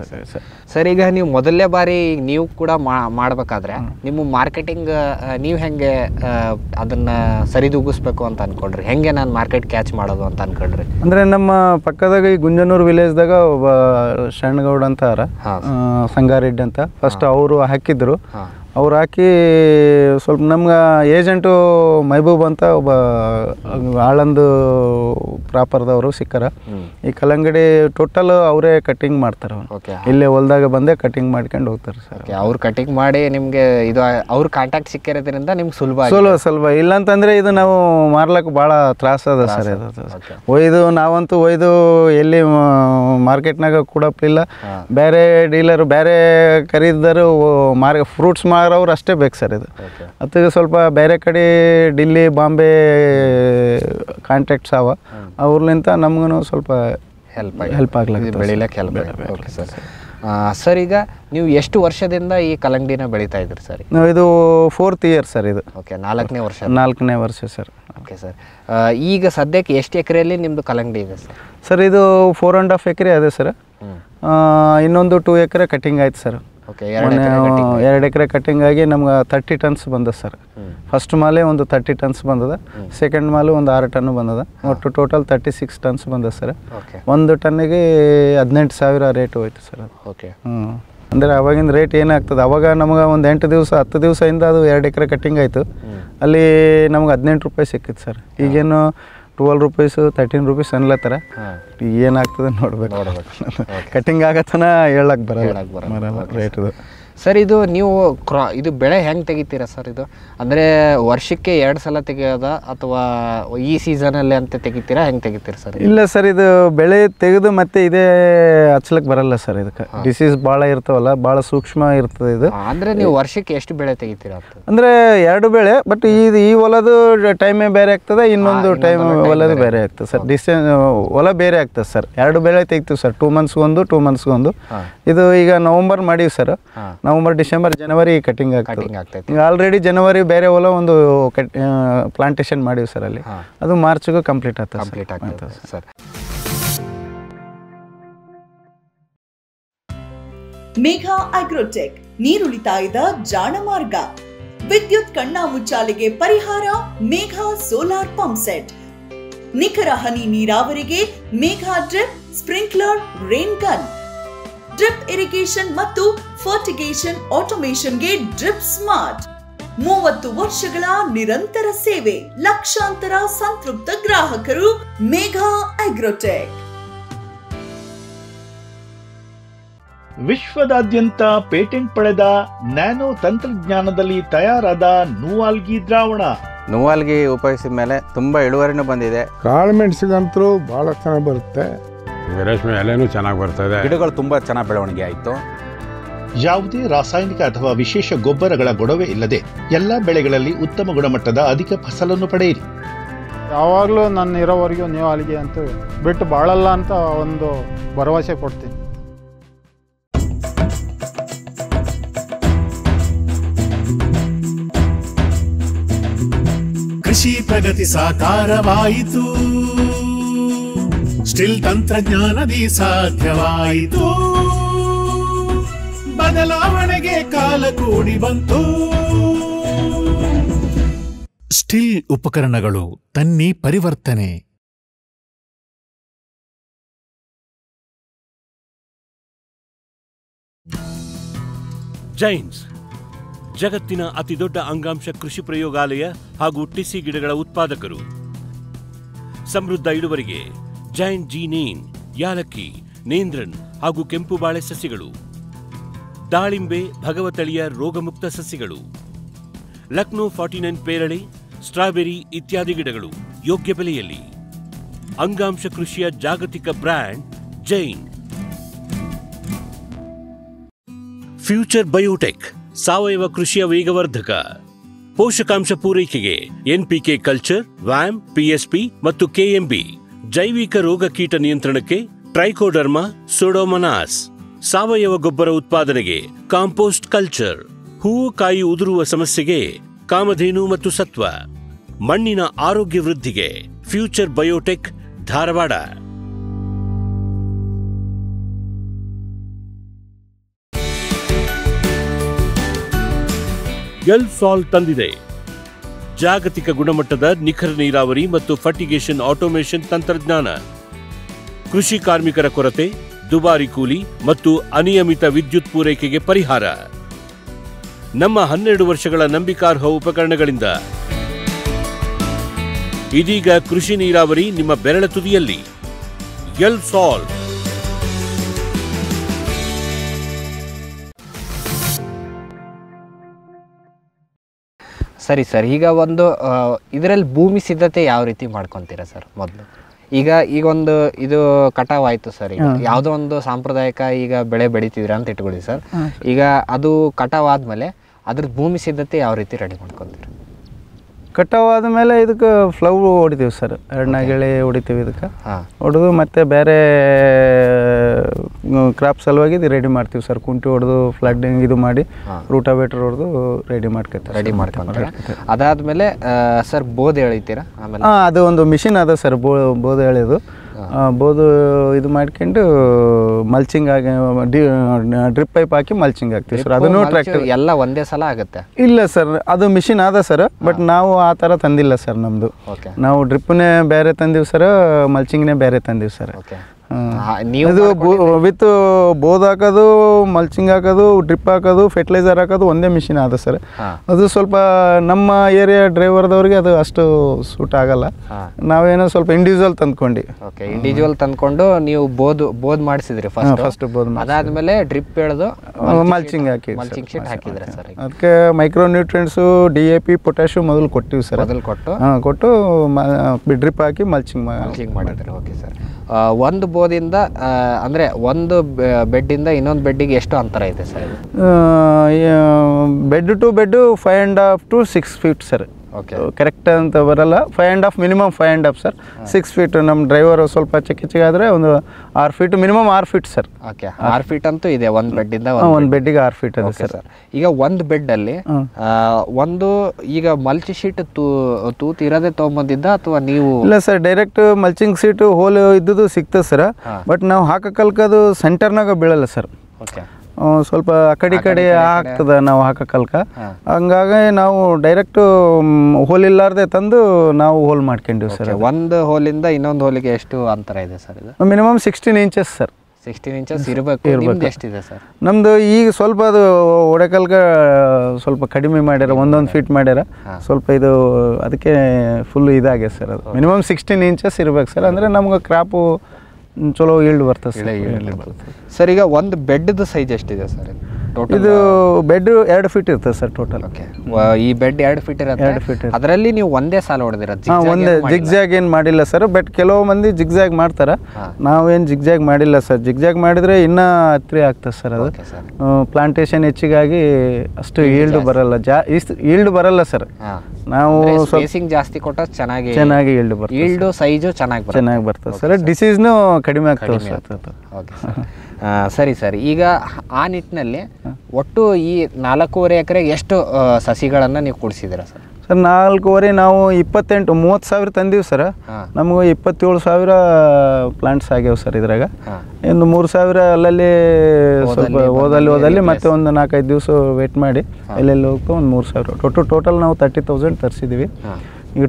ಸರ್ ಈಗ ನೀವು ಮೊದಲನೇ ಬಾರಿ ನೀವು ಕೂಡ ಮಾಡಬೇಕಾದ್ರೆ ನಿಮ್ಮ ಮಾರ್ಕೆಟಿಂಗ್ ನೀವು ಹೆಂಗೆ ಅದನ್ನ ಸರಿದೂಗಿಸ್ಬೇಕು ಅಂತ ಅನ್ಕೊಂಡ್ರಿ? ಹೆಂಗೆ ನಾನು ಮಾರ್ಕೆಟ್ ಕ್ಯಾಚ್ ಮಾಡೋದು ಅಂತ ಅನ್ಕೊಂಡ್ರಿ? ಅಂದರೆ ನಮ್ಮ ಪಕ್ಕದಾಗ ಈ ಗುಂಜನೂರು ವಿಲೇಜ್ದಾಗ ಒಬ್ಬ ಶರಣಗೌಡ ಅಂತ ಸಂಗಾರೆಡ್ಡಿ ಅಂತ ಫಸ್ಟ್ ಅವರು ಹಾಕಿದ್ರು. ಅವ್ರು ಹಾಕಿ ಸ್ವಲ್ಪ ನಮ್ಗೆ ಏಜೆಂಟು ಮೈಬೂಬ್ ಅಂತ ಒಬ್ಬ ಆಳಂದು ಪ್ರಾಪರ್ದವರು ಸಿಕ್ಕರ. ಈ ಕಲ್ಲಂಗಡಿ ಟೋಟಲ್ ಅವರೇ ಕಟ್ಟಿಂಗ್ ಮಾಡ್ತಾರೆ. ಇಲ್ಲೇ ಹೊಲ್ದಾಗ ಬಂದೇ ಕಟ್ಟಿಂಗ್ ಮಾಡ್ಕೊಂಡು ಹೋಗ್ತಾರೆ ಸರ್. ಅವ್ರು ಕಟ್ಟಿಂಗ್ ಮಾಡಿ ನಿಮಗೆ ಇದು ಅವ್ರ ಕಾಂಟ್ಯಾಕ್ಟ್ ಸಿಕ್ಕಿರೋದ್ರಿಂದ ನಿಮ್ಗೆ ಸುಲಭ. ಇಲ್ಲಾಂತಂದರೆ ಇದು ನಾವು ಮಾರ್ಲಕ್ಕೆ ಭಾಳ ತ್ರಾಸ ಅದ ಸರ್. ಇದು ನಾವಂತೂ ಒಯ್ದು ಎಲ್ಲಿ ಮಾರ್ಕೆಟ್ನಾಗ ಕೊಡಪ್ಲಿಲ್ಲ. ಬೇರೆ ಡೀಲರು, ಬೇರೆ ಖರೀದಿದರು ಫ್ರೂಟ್ಸ್ ಮಾರೋರು ಅಷ್ಟೇ ಬೇಕು ಸರ್. ಇದು ಅದಕ್ಕೆ ಸ್ವಲ್ಪ ಬೇರೆ ಕಡೆ ಡಿಲ್ಲಿ, ಬಾಂಬೆ ಕಾಂಟ್ಯಾಕ್ಟ್ಸ್ ಅವ, ಅವ್ರಲಿಂತ ನಮ್ಗೂ ಸ್ವಲ್ಪ ಹೆಲ್ಪ್ ಆಗ್ಲಿಕ್ಕೆ ಬೆಳಿಲಿಕ್ಕೆ ಹೆಲ್ಪ್. Okay sir. ಸರ್ ಈಗ ನೀವು ಎಷ್ಟು ವರ್ಷದಿಂದ ಈ ಕಲ್ಲಂಗಡಿನ ಬೆಳೀತಾ ಇದ್ರಿ ಸರ್? ಇದು 4th ಇಯರ್ ಸರ್. ಇದು ಓಕೆ, 4ನೇ ವರ್ಷ. 4ನೇ ವರ್ಷ ಸರ್. Okay sir. ಈಗ ಸದ್ಯಕ್ಕೆ ಎಷ್ಟು ಎಕರೆಯಲ್ಲಿ ನಿಮ್ಮದು ಕಲ್ಲಂಗಡಿ ಇದೆ ಸರ್? ಸರ್ ಇದು 4.5 ಎಕರೆ ಅದೇ ಸರ್. ಇನ್ನೊಂದು 2 ಎಕರೆ ಕಟಿಂಗ್ ಆಯ್ತು ಸರ್. ಓಕೆ, 2 ಎಕರೆ ಕಟ್ಟಿಂಗ್ ಆಗಿ ನಮ್ಗೆ 30 ಟನ್ಸ್ ಬಂದ ಸರ್. ಫಸ್ಟ್ ಮಾಲೆ ಒಂದು 30 ಟನ್ಸ್ ಬಂದದ, ಸೆಕೆಂಡ್ ಮಾಲೆ ಒಂದು 6 ಟನ್ ಬಂದದ. ಒಟ್ಟು ಟೋಟಲ್ 36 ಟನ್ಸ್ ಬಂದ ಸರ್. ಒಂದು ಟನ್ನಿಗೆ 18,000 ರೇಟ್ ಹೋಯ್ತು ಸರ್ ಅದು. ಓಕೆ. ಅಂದರೆ ಅವಾಗಿನ ರೇಟ್ ಏನಾಗ್ತದೆ, ಅವಾಗ ನಮ್ಗೆ ಒಂದು 8 ದಿವಸ 10 ದಿವಸದಿಂದ ಅದು 2 ಎಕರೆ ಕಟ್ಟಿಂಗ್ ಆಯಿತು. ಅಲ್ಲಿ ನಮ್ಗೆ 18 ರೂಪಾಯಿ ಸಿಕ್ಕಿತ್ತು ಸರ್. ಈಗೇನು 12 ರೂಪೀಸ್ 13 ರೂಪೀಸ್ ಅನ್ಲತ್ತಾರ. ಏನಾಗ್ತದೆ ನೋಡ್ಬೇಕು. ಕಟ್ಟಿಂಗ್ ಆಗತ್ತನ ಹೇಳಕ್ ಬರಲ್ಲ ರೇಟ್ ಇದು ಸರ್. ಇದು ನೀವು ಇದು ಬೆಳೆ ಹೆಂಗೆ ತೆಗಿತೀರಾ ಸರ್? ಇದು ಅಂದರೆ ವರ್ಷಕ್ಕೆ 2 ಸಲ ತೆಗಿಯೋದಾ ಅಥವಾ ಈ ಸೀಸನಲ್ಲಿ ಅಂತ ತೆಗಿತೀರಾ? ಹೆಂಗೆ ತೆಗಿತೀರಾ ಸರ್? ಇಲ್ಲ ಸರ್, ಇದು ಬೆಳೆ ತೆಗೆದು ಮತ್ತೆ ಇದೇ ಹಚ್ಲಕ್ಕೆ ಬರಲ್ಲ ಸರ್. ಇದಕ್ಕೆ ಡಿಸೀಸ್ ಭಾಳ ಇರ್ತಾವಲ್ಲ, ಭಾಳ ಸೂಕ್ಷ್ಮ ಇರ್ತದೆ ಇದು. ಅಂದರೆ ನೀವು ವರ್ಷಕ್ಕೆ ಎಷ್ಟು ಬೆಳೆ ತೆಗಿತೀರಾ? ಅಂದರೆ 2 ಬೆಳೆ, ಬಟ್ ಈ ಹೊಲದು ಟೈಮೇ ಬೇರೆ ಆಗ್ತದೆ, ಇನ್ನೊಂದು ಟೈಮ್ ಹೊಲದು ಬೇರೆ ಆಗ್ತದೆ ಸರ್. ಹೊಲ ಬೇರೆ ಆಗ್ತದೆ ಸರ್. 2 ಬೆಳೆ ತೆಗಿತೀವಿ ಸರ್. 2 ಮಂತ್ಸ್ಗೊಂದು 2 ಮಂತ್ಸ್ಗೊಂದು. ಇದು ಈಗ ನವಂಬರ್ ಮಾಡೀವಿ ಸರ್. ನವಂಬರ್, ಡಿಸೆಂಬರ್, ಜನವರಿ ಕಟಿಂಗ್ ಆಗ್ತದೆ. ಈಗ ಆಲ್ರೆಡಿ ಜನವರಿ ಬೇರೆ ಹೊಲ ಒಂದು ಪ್ಲಾಂಟೇಶನ್ ಮಾಡಿವಿ ಸರ್. ಅಲ್ಲಿ ಅದು ಮಾರ್ಚ್ಗೂ ಕಂಪ್ಲೀಟ್ ಆಗ್ತದೆ ಸರ್. ಮೇಘ ಅಗ್ರೋಟೆಕ್, ನೀರುಳಿತಾಯದ ಜಾಣ ಮಾರ್ಗ. ವಿದ್ಯುತ್ ಕಣ್ಣಾಮುಚ್ಚಾಲೆಗೆ ಪರಿಹಾರ ಮೇಘ ಸೋಲಾರ್ ಪಂಪ್ ಸೆಟ್. ನಿಖರ ಹನಿ ನೀರಾವರಿಗೆ Megha drip, sprinkler, rain gun. Drip irrigation ಮತ್ತು ಫರ್ಟಿಗೇಷನ್ ಆಟೋಮೇಷನ್ಗೆ ಡ್ರಿಪ್ ಸ್ಮಾರ್ಟ್. 30 ವರ್ಷಗಳ ನಿರಂತರ ಸೇವೆ, ಲಕ್ಷಾಂತರ ಸಂತೃಪ್ತ ಗ್ರಾಹಕರು. ಮೇಘ ಅಗ್ರೋಟೆಕ್. ವಿಶ್ವದಾದ್ಯಂತ ಪೇಟೆಂಟ್ ಪಡೆದ ನ್ಯಾನೋ ತಂತ್ರಜ್ಞಾನದಲ್ಲಿ ತಯಾರಾದ ನೂವಾಲ್ಗಿ ದ್ರಾವಣ. ನೂವಾಲ್ಗಿ ಉಪಯೋಗಿಸಿದ ಮೇಲೆ ತುಂಬಾ ಇಳುವರಿನೂ ಬಂದಿದೆ. ಕಾಳು ಮೆಣಸಿಗಂತೂ ಬಹಳ ಚೆನ್ನಾಗಿ ಬರುತ್ತೆ. ರೇಷ್ಮೆ ಎಲೆನೂ ಚೆನ್ನಾಗಿ ಬರ್ತದೆ. ಗಿಡಗಳು ತುಂಬಾ ಚೆನ್ನಾಗಿ ಬೆಳವಣಿಗೆ ಆಯಿತು. ಯಾವುದೇ ರಾಸಾಯನಿಕ ಅಥವಾ ವಿಶೇಷ ಗೊಬ್ಬರಗಳ ಗೊಡವೆ ಇಲ್ಲದೆ ಎಲ್ಲ ಬೆಳೆಗಳಲ್ಲಿ ಉತ್ತಮ ಗುಣಮಟ್ಟದ ಅಧಿಕ ಫಸಲನ್ನು ಪಡೆಯಿರಿ. ಯಾವಾಗಲೂ ನನ್ನ ಇರೋವರೆಗೂ ನೀವು ಅಲ್ಲಿಗೆ ಅಂತ ಬಿಟ್ಟು ಬಾಳಲ್ಲ ಅಂತ ಒಂದು ಭರವಸೆ ಕೊಡ್ತೀನಿ. ಕೃಷಿ ಪ್ರಗತಿ ಸಾಕಾರವಾಯಿತು, ಸ್ಟಿಲ್ ತಂತ್ರಜ್ಞಾನದಿ ಸಾಧ್ಯವಾಯಿತು. ಬದಲಾವಣೆಗೆ ಕಾಲ ಕೂಡಿ ಬಂತು. ಸ್ಟಿಲ್ ಉಪಕರಣಗಳು ತನ್ನಿ ಪರಿವರ್ತನೆ. ಜೈನ್ಸ್ ಜಗತ್ತಿನ ಅತಿದೊಡ್ಡ ಅಂಗಾಂಶ ಕೃಷಿ ಪ್ರಯೋಗಾಲಯ ಹಾಗೂ ಟಿಸಿ ಗಿಡಗಳ ಉತ್ಪಾದಕರು. ಸಮೃದ್ಧ ಇಳುವರಿಗೆ ಜೈನ್ ಜೀನೇನ್, ಯಾಲಕ್ಕಿ, ನೇಂದ್ರನ್ ಹಾಗೂ ಕೆಂಪು ಬಾಳೆ ಸಸಿಗಳು, ದಾಳಿಂಬೆ, ಭಗವತಳಿಯ ರೋಗಮುಕ್ತ ಸಸಿಗಳು, ಲಕ್ನೋ 49 ಪೇರಳೆ, ಸ್ಟ್ರಾಬೆರಿ ಇತ್ಯಾದಿ ಗಿಡಗಳು ಯೋಗ್ಯ ಬೆಲೆಯಲ್ಲಿ. ಅಂಗಾಂಶ ಕೃಷಿಯ ಜಾಗತಿಕ ಬ್ರ್ಯಾಂಡ್ ಜೈನ್. ಫ್ಯೂಚರ್ ಬಯೋಟೆಕ್ ಸಾವಯವ ಕೃಷಿಯ ವೇಗವರ್ಧಕ. ಪೋಷಕಾಂಶ ಪೂರೈಕೆಗೆ ಎನ್ಪಿಕೆ ಕಲ್ಚರ್, ವ್ಯಾಮ್, ಪಿಎಸ್ಪಿ ಮತ್ತು ಕೆಎಂಬಿ. ಜೈವಿಕ ರೋಗ ಕೀಟ ನಿಯಂತ್ರಣಕ್ಕೆ ಟ್ರೈಕೋಡರ್ಮಾ, ಸೂಡೋಮನಾಸ್. ಸಾವಯವ ಗೊಬ್ಬರ ಉತ್ಪಾದನೆಗೆ ಕಾಂಪೋಸ್ಟ್ ಕಲ್ಚರ್. ಹೂವು ಕಾಯಿ ಉದುರುವ ಸಮಸ್ಯೆಗೆ ಕಾಮಧೇನು ಮತ್ತು ಸತ್ವ. ಮಣ್ಣಿನ ಆರೋಗ್ಯ ವೃದ್ಧಿಗೆ ಫ್ಯೂಚರ್ ಬಯೋಟೆಕ್, ಧಾರವಾಡ. ಎಲ್ಸಾಲ್ ತಂದಿದೆ ಜಾಗತಿಕ ಗುಣಮಟ್ಟದ ನಿಖರ ನೀರಾವರಿ ಮತ್ತು ಫರ್ಟಿಗೇಷನ್ ಆಟೋಮೇಷನ್ ತಂತ್ರಜ್ಞಾನ. ಕೃಷಿ ಕಾರ್ಮಿಕರ ಕೊರತೆ, ದುಬಾರಿ ಕೂಲಿ ಮತ್ತು ಅನಿಯಮಿತ ವಿದ್ಯುತ್ ಪೂರೈಕೆಗೆ ಪರಿಹಾರ. ನಮ್ಮ 12 ವರ್ಷಗಳ ನಂಬಿಕಾರ್ಹ ಉಪಕರಣಗಳಿಂದ ಇದೀಗ ಕೃಷಿ ನೀರಾವರಿ ನಿಮ್ಮ ಬೆರಳ ತುದಿಯಲ್ಲಿ. ಎಲ್ಸಾಲ್. ಸರಿ ಸರ್, ಈಗ ಒಂದು ಇದರಲ್ಲಿ ಭೂಮಿ ಸಿದ್ಧತೆ ಯಾವ ರೀತಿ ಮಾಡ್ಕೊತೀರಾ ಸರ್? ಮೊದಲು ಈಗ ಒಂದು ಇದು ಕಟಾವ್ ಆಯ್ತು ಸರ್, ಈಗ ಯಾವುದೋ ಒಂದು ಸಾಂಪ್ರದಾಯಿಕ ಈಗ ಬೆಳೆ ಬೆಳಿತಿದ್ರ ಅಂತ ಇಟ್ಕೊಳ್ಳಿ ಸರ್. ಈಗ ಅದು ಕಟಾವ್ ಆದ್ಮೇಲೆ ಅದ್ರದ್ದು ಭೂಮಿ ಸಿದ್ಧತೆ ಯಾವ ರೀತಿ ರೆಡಿ ಮಾಡ್ಕೊತೀರಿ? ಕಟಾವ್ ಆದಮೇಲೆ ಇದಕ್ಕೆ ಫ್ಲೌ ಹೊಡಿತೀವಿ ಸರ್, ಎಣ್ಣೆಗೆಳೆ ಹೊಡಿತೀವಿ. ಇದಕ್ಕೆ ಹೊಡೆದು ಮತ್ತೆ ಬೇರೆ ಕ್ರಾಪ್ ಸಲುವಾಗಿ ಇದು ರೆಡಿ ಮಾಡ್ತೀವಿ ಸರ್. ಕುಂಟಿ ಹೊಡೆದು ಫ್ಲಡ್ಡಿಂಗ್ ಇದು ಮಾಡಿ ರೂಟಾವೇಟರ್ ಹೊಡೆದು ರೆಡಿ ಮಾಡ್ಕೊತೀವಿ. ಅದಾದ್ಮೇಲೆ ಸರ್ ಬೋದ್ ಎಳಿತೀರಾ? ಆಮೇಲೆ ಅದು ಒಂದು ಮಿಷಿನ್ ಅದ ಸರ್, ಬೋದ್ ಎಳೆಯೋದು. ಬೋದು ಇದು ಮಾಡ್ಕೊಂಡು ಮಲ್ಚಿಂಗ್ ಆಗಿ ಡ್ರಿಪ್ ಪೈಪ್ ಹಾಕಿ ಮಲ್ಚಿಂಗ್ ಹಾಕ್ತೀವಿ ಸರ್. ಅದನ್ನು ಟ್ರ್ಯಾಕ್ಟರ್ ಎಲ್ಲ ಒಂದೇ ಸಲ ಆಗುತ್ತೆ? ಇಲ್ಲ ಸರ್, ಅದು ಮಿಷಿನ್ ಅದ ಸರ್, ಬಟ್ ನಾವು ಆ ಥರ ತಂದಿಲ್ಲ ಸರ್. ನಮ್ಮದು ನಾವು ಡ್ರಿಪ್ನೇ ಬೇರೆ ತಂದೀವಿ ಸರ್, ಮಲ್ಚಿಂಗ್ನೇ ಬೇರೆ ತಂದೀವಿ ಸರ್. ಇದು ವಿತ್ ಬೋದ್ ಹಾಕೋದು, ಮಲ್ಚಿಂಗ್ ಹಾಕೋದು, ಡ್ರಿಪ್ ಹಾಕೋದು, ಫರ್ಟಿಲೈಸರ್ ಹಾಕೋದು ಒಂದೇ ಮಿಷಿನ್ ಆದ ಸರ್. ಅದು ಸ್ವಲ್ಪ ನಮ್ಮ ಏರಿಯಾ ಡ್ರೈವರ್ದವ್ರಿಗೆ ಅದು ಅಷ್ಟು ಸೂಟ್ ಆಗಲ್ಲ. ನಾವೇನೋ ಸ್ವಲ್ಪ ಇಂಡಿವಿಜುವಲ್ ತಂದ್ಕೊಂಡು ತಂದ್ಕೊಂಡು ನೀವು ಬೋದ್ ಮಾಡಿಸಿದ್ರಿ ಫಸ್ಟ್ ಬೋದ್. ಅದಾದ್ಮೇಲೆ ಡ್ರಿಪ್ ಎಳೆದು ಮಲ್ಚಿಂಗ್ ಹಾಕಿ ಮಲ್ಚಿಂಗ್ ಶೀಟ್ ಹಾಕಿದ್ರೆ ಸರ್. ಅದಕ್ಕೆ ಮೈಕ್ರೋ ನ್ಯೂಟ್ರಿಯೆಂಟ್ಸು, DAP, ಪೊಟ್ಯಾಶು ಮೊದಲು ಕೊಟ್ಟಿವಿ ಸರ್. ಕೊಟ್ಟು ಡ್ರಿಪ್ ಹಾಕಿ ಮಲ್ಚಿಂಗ್ ಮಾಡಿದ್ರೆ. ಓಕೆ ಸರ್, ಒಂದು ಬೋದಿಂದ ಅಂದರೆ ಒಂದು ಬೆಡ್ಡಿಂದ ಇನ್ನೊಂದು ಬೆಡ್ಡಿಗೆ ಎಷ್ಟು ಅಂತರ ಇದೆ sir? Bed to bed 5.5 to 6 feet sir. Okay, correct ಅಂತ ಬರಲ್ಲ. 5.5 ಮಿನಿಮಮ್ 5.5 ಸರ್. 6 feet ನಮ್ಮ ಡ್ರೈವರ್ ಸ್ವಲ್ಪ ಚಿಕ್ಕಾದ್ರೆ ಒಂದು 6 feet minimum 6 feet sir. Okay, 6 feet ಅಂತೂ ಇದೆ ಒಂದು ಬೆಡ್ಡಿಂದ. ಒಂದು ಬೆಡ್ಡಿಗೆ 6 feet ಇದೆ ಸರ್. ಈಗ ಒಂದು ಬೆಡ್ಡಲ್ಲಿ ಒಂದು ಈಗ ಮಲ್ಚಿ ಶೀಟ್ ತೂತು ಇರೋದೇ ತೊಗೊಂಬಂದಿದ್ದ ಅಥವಾ ನೀವು? ಇಲ್ಲ sir, direct mulching sheet hole ಇದ್ದುದು ಸಿಗ್ತದೆ ಸರ್. ಬಟ್ ನಾವು ಹಾಕಲ್ಕದು ಸೆಂಟರ್ನಾಗ ಬೀಳಲ್ಲ ಸರ್. ಓಕೆ, ಸ್ವಲ್ಪ ಆ ಕಡೆ ಆಗ್ತದೆ ನಾವು ಹಾಕಲ್ಕ. ಹಂಗಾಗಿ ನಾವು ಡೈರೆಕ್ಟ್ ಹೋಲ್ ಇಲ್ಲಾರ್ದೆ ತಂದು ನಾವು ಹೋಲ್ ಮಾಡ್ಕೊಂಡಿವಿ ಸರ್. ಒಂದು ಹೋಲಿಂದ ಇನ್ನೊಂದು ಹೋಲಿಗೆ ಎಷ್ಟು ಅಂತರ ಇದೆ ಸರ್? ಇದು ಮಿನಿಮಮ್ 16 inches ಸರ್. 16 inches ಇರಬೇಕು. ಎಷ್ಟಿದೆ ಸರ್ ನಮ್ದು? ಈಗ ಸ್ವಲ್ಪ ಅದು ಒಡೆಕಲ್ಗ ಸ್ವಲ್ಪ ಕಡಿಮೆ ಮಾಡ್ಯಾರ, 1 feet ಮಾಡ್ಯಾರ. ಸ್ವಲ್ಪ ಇದು ಅದಕ್ಕೆ ಫುಲ್ ಇದಾಗಿದೆ ಸರ್. ಅದು ಮಿನಿಮಮ್ 16 inches ಇರ್ಬೇಕು ಸರ್. ಅಂದರೆ ನಮ್ಗೆ ಕ್ರಾಪು ಚಲೋ ಈಲ್ಡ್ ಬರ್ತದೆ ಸರ್. ಈಗ ಒಂದು ಬೆಡ್ದು ಸೈಜ್ ಎಷ್ಟಿದೆ ಸರ್? ಇದು ಬೆಡ್ 2 feet ಇರ್ತದೆ ಸರ್ ಟೋಟಲ್. ಓಕೆ, ಈ ಬೆಡ್ 2 feet ಇರುತ್ತೆ. 2 feet ಅದರಲ್ಲಿ ನೀವು ಒಂದೇ ಸಾಲ ಹೊಡೆದಿರೋದು? ಒಂದೇ ಜಿಗ್ಜಾಗ್ ಏನು ಮಾಡಿಲ್ಲ ಸರ್. ಬಟ್ ಕೆಲವು ಮಂದಿ ಜಿಗ್ಜಾಗ್ ಮಾಡ್ತಾರೆ, ನಾವೇನು ಜಿಗ್ಜಾಗ್ ಮಾಡಿಲ್ಲ ಸರ್. ಜಿಗ್ಜಾಗ್ ಮಾಡಿದ್ರೆ ಇನ್ನೂ ಹತ್ತಿರ ಆಗ್ತದೆ ಸರ್. ಅದು ಪ್ಲಾಂಟೇಶನ್ ಹೆಚ್ಚಿಗಾಗಿ ಅಷ್ಟು ಈಲ್ಡ್ ಬರಲ್ಲ, ಈಲ್ಡ್ ಬರಲ್ಲ ಸರ್. ನಾವು ಸ್ಪೇಸಿಂಗ್ ಜಾಸ್ತಿ ಕೊಟ್ಟ ಚೆನ್ನಾಗಿ ಈಲ್ಡ್ ಬರ್ತದೆ. ಈಲ್ಡ್ ಸೈಜು ಚೆನ್ನಾಗಿ ಬರ್ತದೆ ಸರ್. ಡಿಸೀಸ್ನು ಕಡಿಮೆ ಆಗ್ತದೆ ಸರ್. ಓಕೆ ಸರ್, ಸರಿ ಸರ್. ಈಗ ಆ ನಿಟ್ಟಿನಲ್ಲಿ ಒಟ್ಟು ಈ 4.5 ಎಕರೆಗೆ ಎಷ್ಟು ಸಸಿಗಳನ್ನು ನೀವು ಕೊಡಿಸಿದ್ದೀರಾ ಸರ್? ಸರ್ 4.5 ನಾವು 30 ಸಾವಿರ ತಂದೀವಿ ಸರ್. ನಮಗೂ 27,000 ಪ್ಲಾಂಟ್ಸ್ ಆಗ್ಯಾವ ಸರ್. ಇದ್ರಾಗ ಒಂದು 3,000 ಅಲ್ಲಲ್ಲಿ ಸ್ವಲ್ಪ ಓದಲ್ಲಿ ಮತ್ತೆ ಒಂದು 4-5 ದಿವಸ ವೇಟ್ ಮಾಡಿ ಎಲ್ಲೆಲ್ಲಿ ಹೋಗ್ತಾ ಒಂದು 3,000 ಟೋಟಲ್ ನಾವು 30,000 ತರಿಸಿದ್ದೀವಿ. ಈಗ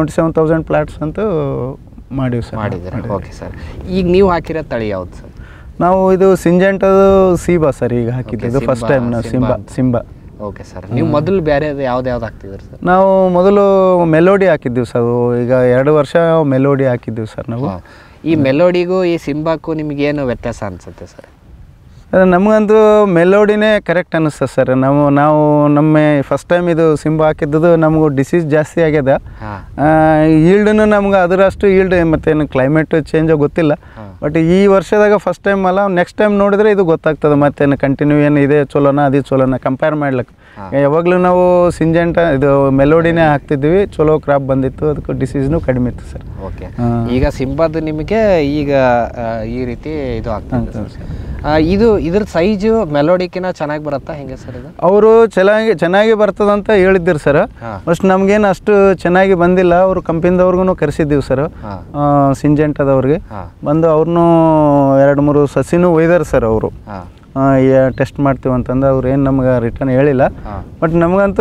27,000 ಪ್ಲಾಂಟ್ಸ್ ಅಂತೂ ಮಾಡಿವಿ ಸರ್. ಮಾಡಿದ್ದೀರಾ? Okay sir. ಈಗ ನೀವು ಹಾಕಿರೋ ತಳಿ ಯಾವ್ದು ಸರ್? ನಾವು ಇದು ಸಿಂಜೆಂಟದು ಸೀಬಾ ಸರ್ ಈಗ ಹಾಕಿದ್ದು ಫಸ್ಟ್ ಟೈಮ್ ನಾವು ಸಿಂಬಾ. ಓಕೆ ಸರ್, ನೀವು ಮೊದಲು ಬೇರೆ ಯಾವ್ದು ಹಾಕ್ತಿದ್ರಿ ಸರ್? ನಾವು ಮೊದಲು ಮೆಲೋಡಿ ಹಾಕಿದ್ದೀವಿ ಸರ್, ಈಗ 2 ವರ್ಷ ಮೆಲೋಡಿ ಹಾಕಿದ್ದೀವಿ ಸರ್ ನಾವು. ಈ ಮೆಲೋಡಿಗೂ ಈ ಸಿಂಬಾಕ್ಕೂ ನಿಮಗೇನು ವ್ಯತ್ಯಾಸ ಅನಿಸುತ್ತೆ ಸರ್? ನಮಗಂತೂ ಮೆಲೋಡಿನೇ ಕರೆಕ್ಟ್ ಅನ್ನಿಸ್ತದೆ ಸರ್. ನಾವು ನಮ್ಮ ಫಸ್ಟ್ ಟೈಮ್ ಇದು ಸಿಂಬಾ ಹಾಕಿದ್ದು ನಮಗೂ ಡಿಸೀಸ್ ಜಾಸ್ತಿ ಆಗ್ಯದ. ಈಲ್ಡನ್ನು ನಮ್ಗೆ ಅದರಷ್ಟು ಈಲ್ಡ್ ಮತ್ತೇನು ಕ್ಲೈಮೇಟ್ ಚೇಂಜ್ ಗೊತ್ತಿಲ್ಲ, ಬಟ್ ಈ ವರ್ಷದಾಗ ಫಸ್ಟ್ ಟೈಮ್ ಅಲ್ಲ, ನೆಕ್ಸ್ಟ್ ಟೈಮ್ ನೋಡಿದ್ರೆ ಇದು ಗೊತ್ತಾಗ್ತದೆ ಮತ್ತೇನು ಕಂಟಿನ್ಯೂ ಏನು ಇದೆ ಚಲೋನ ಅದು ಚಲೋನ ಕಂಪೇರ್ ಮಾಡ್ಲಿಕ್ಕೆ. ಯಾವಾಗಲೂ ನಾವು ಸಿಂಜೆಂಟ ಇದು ಮೆಲೋಡಿನೇ ಹಾಕ್ತಿದ್ವಿ, ಚಲೋ ಕ್ರಾಪ್ ಬಂದಿತ್ತು, ಅದಕ್ಕೆ ಡಿಸೀಸ್ನು ಕಡಿಮೆ ಇತ್ತು ಸರ್. ಓಕೆ, ಈಗ ಸಿಂಬಾದ ನಿಮಗೆ ಈಗ ಈ ರೀತಿ ಇದು ಆಗ್ತದೆ ಸರ್. ಇದ್ರ ಸೈಜು ಮೆಲೋಡಿಕಿನ ಚೆನ್ನಾಗಿ ಬರುತ್ತಾ ಹೆಂಗೆ ಸರ್ ಇದು? ಅವರು ಚೆನ್ನಾಗಿ ಬರ್ತದಂತ ಹೇಳಿದ್ರು ಸರ್. ಫಸ್ಟ್ ನಮ್ಗೇನು ಅಷ್ಟು ಚೆನ್ನಾಗಿ ಬಂದಿಲ್ಲ. ಅವರು ಕಂಪನಿದವ್ರಿಗೂ ಕರೆಸಿದ್ದೀವಿ ಸರ್, ಸಿಂಜೆಂಟದವ್ರಿಗೆ ಬಂದು ಅವ್ರನ್ನೂ 2-3 ಸಸಿನೂ ಒಯ್ದಾರೆ ಸರ್. ಅವರು ಟೆಸ್ಟ್ ಮಾಡ್ತೀವಿ ಅಂತಂದು ಅವ್ರು ಏನು ನಮ್ಗೆ ರಿಟರ್ನ್ ಹೇಳಿಲ್ಲ, ಬಟ್ ನಮಗಂತೂ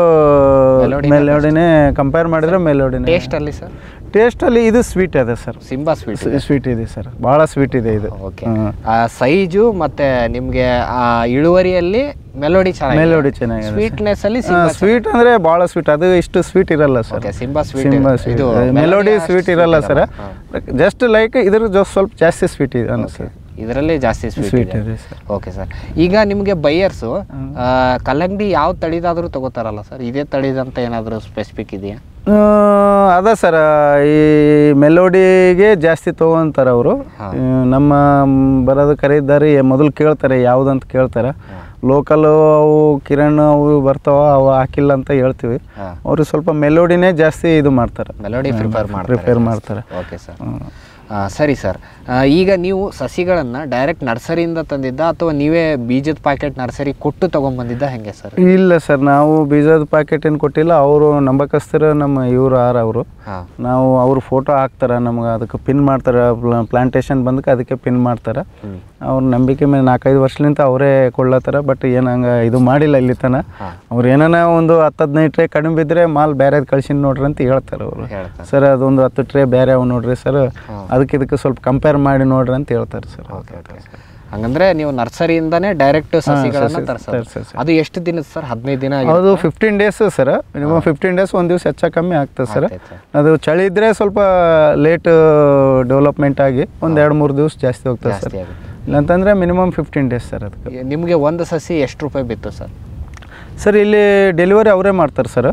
ಮೆಲೋಡಿನೇ ಕಂಪೇರ್ ಮಾಡಿದ್ರೆ ಮೆಲೋಡಿನೇ. ಟೇಸ್ಟಲ್ಲಿ ಸರ್? ಟೇಸ್ಟಲ್ಲಿ ಇದು ಸ್ವೀಟ್ ಇದೆ ಸರ್, ಸಿಂಬಾ ಸ್ವೀಟ್ ಇದೆ ಸರ್, ಭಾಳ ಸ್ವೀಟ್ ಇದೆ ಇದು. ಓಕೆ, ಸೈಜು ಮತ್ತು ನಿಮಗೆ ಇಳುವರಿಯಲ್ಲಿ ಮೆಲೋಡಿ ಚೆನ್ನಾಗಿದೆ. ಸ್ವೀಟ್ನೆಸ್ ಅಲ್ಲಿ ಸ್ವೀಟ್ ಅಂದರೆ ಭಾಳ ಸ್ವೀಟ್, ಅದು ಇಷ್ಟು ಸ್ವೀಟ್ ಇರಲ್ಲ sir. Simba sweet melody sweet ಇರಲ್ಲ ಸರ್, ಜಸ್ಟ್ ಲೈಕ್ ಇದ್ರ ಸ್ವಲ್ಪ ಜಾಸ್ತಿ ಸ್ವೀಟ್ ಇದೆ ಅನಿಸ್ತದೆ, ಇದರಲ್ಲಿ ಜಾಸ್ತಿ ಸ್ವೀಟ್ ಇದೆ. ಓಕೆ ಸರ್, ಈಗ ನಿಮಗೆ ಬೈಯರ್ಸು ಕಲ್ಲಂಗಡಿ ಯಾವ ತಳಿದಾದರೂ ತಗೋತಾರಲ್ಲ ಸರ್, ಇದೇ ತಳಿದಂತ ಏನಾದರೂ ಸ್ಪೆಸಿಫಿಕ್ ಇದೆಯಾ? ಅದ ಸರ್, ಈ ಮೆಲೋಡಿಗೆ ಜಾಸ್ತಿ ತೊಗೊಂತಾರೆ ಅವರು. ನಮ್ಮ ಬರೋದು ಖರೀದಾರಿ ಮೊದಲು ಕೇಳ್ತಾರೆ ಯಾವ್ದಂತ ಕೇಳ್ತಾರೆ. ಲೋಕಲು ಅವು ಕಿರಣ್ ಅವು ಬರ್ತಾವ, ಅವು ಹಾಕಿಲ್ಲ ಅಂತ ಹೇಳ್ತೀವಿ. ಅವರು ಸ್ವಲ್ಪ ಮೆಲೋಡಿನೇ ಜಾಸ್ತಿ ಇದು ಮಾಡ್ತಾರೆ, ಮೆಲೋಡಿ ಪ್ರಿಫೇರ್ ಮಾಡ್ತಾರೆ. ಓಕೆ ಸರ್, ಸರಿ ಸರ್. ಈಗ ನೀವು ಸಸಿಗಳನ್ನು ಡೈರೆಕ್ಟ್ ನರ್ಸರಿಯಿಂದ ತಂದಿದ್ದ ಅಥವಾ ನೀವೇ ಬೀಜದ ಪ್ಯಾಕೆಟ್ ನರ್ಸರಿ ಕೊಟ್ಟು ತೊಗೊಂಬಂದಿದ್ದ ಹೆಂಗೆ ಸರ್? ಇಲ್ಲ ಸರ್, ನಾವು ಬೀಜದ ಪ್ಯಾಕೆಟ್ ಏನು ಕೊಟ್ಟಿಲ್ಲ. ಅವರು ನಂಬಕಸ್ತರ ನಮ್ಮ ಇವರು ಅವರು ನಾವು ಅವ್ರ ಫೋಟೋ ಹಾಕ್ತಾರೆ ನಮ್ಗೆ, ಅದಕ್ಕೆ ಪಿನ್ ಮಾಡ್ತಾರೆ. ಪ್ಲಾಂಟೇಶನ್ ಬಂದಕ್ಕೆ ಅದಕ್ಕೆ ಪಿನ್ ಮಾಡ್ತಾರೆ. ಅವ್ರ ನಂಬಿಕೆ ಮೇಲೆ 4-5 ವರ್ಷಲಿಂದ ಅವರೇ ಕೊಳ್ಳತ್ತಾರ. ಬಟ್ ಏನು ಹಂಗೆ ಇದು ಮಾಡಿಲ್ಲ ಇಲ್ಲಿ ತನಕ. ಅವ್ರು ಏನಾನ ಒಂದು 10-15 ಟ್ರೇ ಕಡಿಮೆ ಬಿದ್ದರೆ ಮಾಲ್ ಬೇರೆದು ಕಳ್ಸಿನ ನೋಡ್ರಿ ಅಂತ ಹೇಳ್ತಾರೆ ಅವರು. ಸರ್ ಅದೊಂದು 10 ಟ್ರೇ ಬೇರೆ ಅವು ನೋಡ್ರಿ ಸರ್, ಇದಕ್ಕೆ ಸ್ವಲ್ಪ ಕಂಪೇರ್ ಮಾಡಿ ನೋಡ್ರಿ ಅಂತ ಹೇಳ್ತಾರೆ ಸರ್. ಹಂಗಂದ್ರೆ ನೀವು ನರ್ಸರಿಯಿಂದಾನೇ ಡೈರೆಕ್ಟ್ ಸಸಿಗಳನ್ನು ತರಿಸೋದು. ಅದು ಎಷ್ಟು ದಿನ ಸರ್? 15 ದಿನ? ಅದು 15 ಡೇಸ್ ಸರ್, ಮಿನಿಮಮ್ 15 ಡೇಸ್, ಒಂದು ದಿವಸ ಹೆಚ್ಚು ಕಮ್ಮಿ ಆಗ್ತದೆ ಸರ್. ಅದು ಚಳಿ ಇದ್ರೆ ಸ್ವಲ್ಪ ಲೇಟ್ ಡೆವಲಪ್ಮೆಂಟ್ ಆಗಿ ಒಂದು 2-3 ದಿವಸ ಜಾಸ್ತಿ ಹೋಗ್ತದೆ ಸರ್. ಇಲ್ಲಾಂತಂದರೆ ಮಿನಿಮಮ್ 15 ಡೇಸ್ ಸರ್. ಅದಕ್ಕೆ ನಿಮಗೆ ಒಂದು ಸಸಿ ಎಷ್ಟು ರೂಪಾಯಿ ಬಿತ್ತು ಸರ್? ಸರ್ ಇಲ್ಲಿ ಡೆಲಿವರಿ ಅವರೇ ಮಾಡ್ತಾರೆ ಸರ್,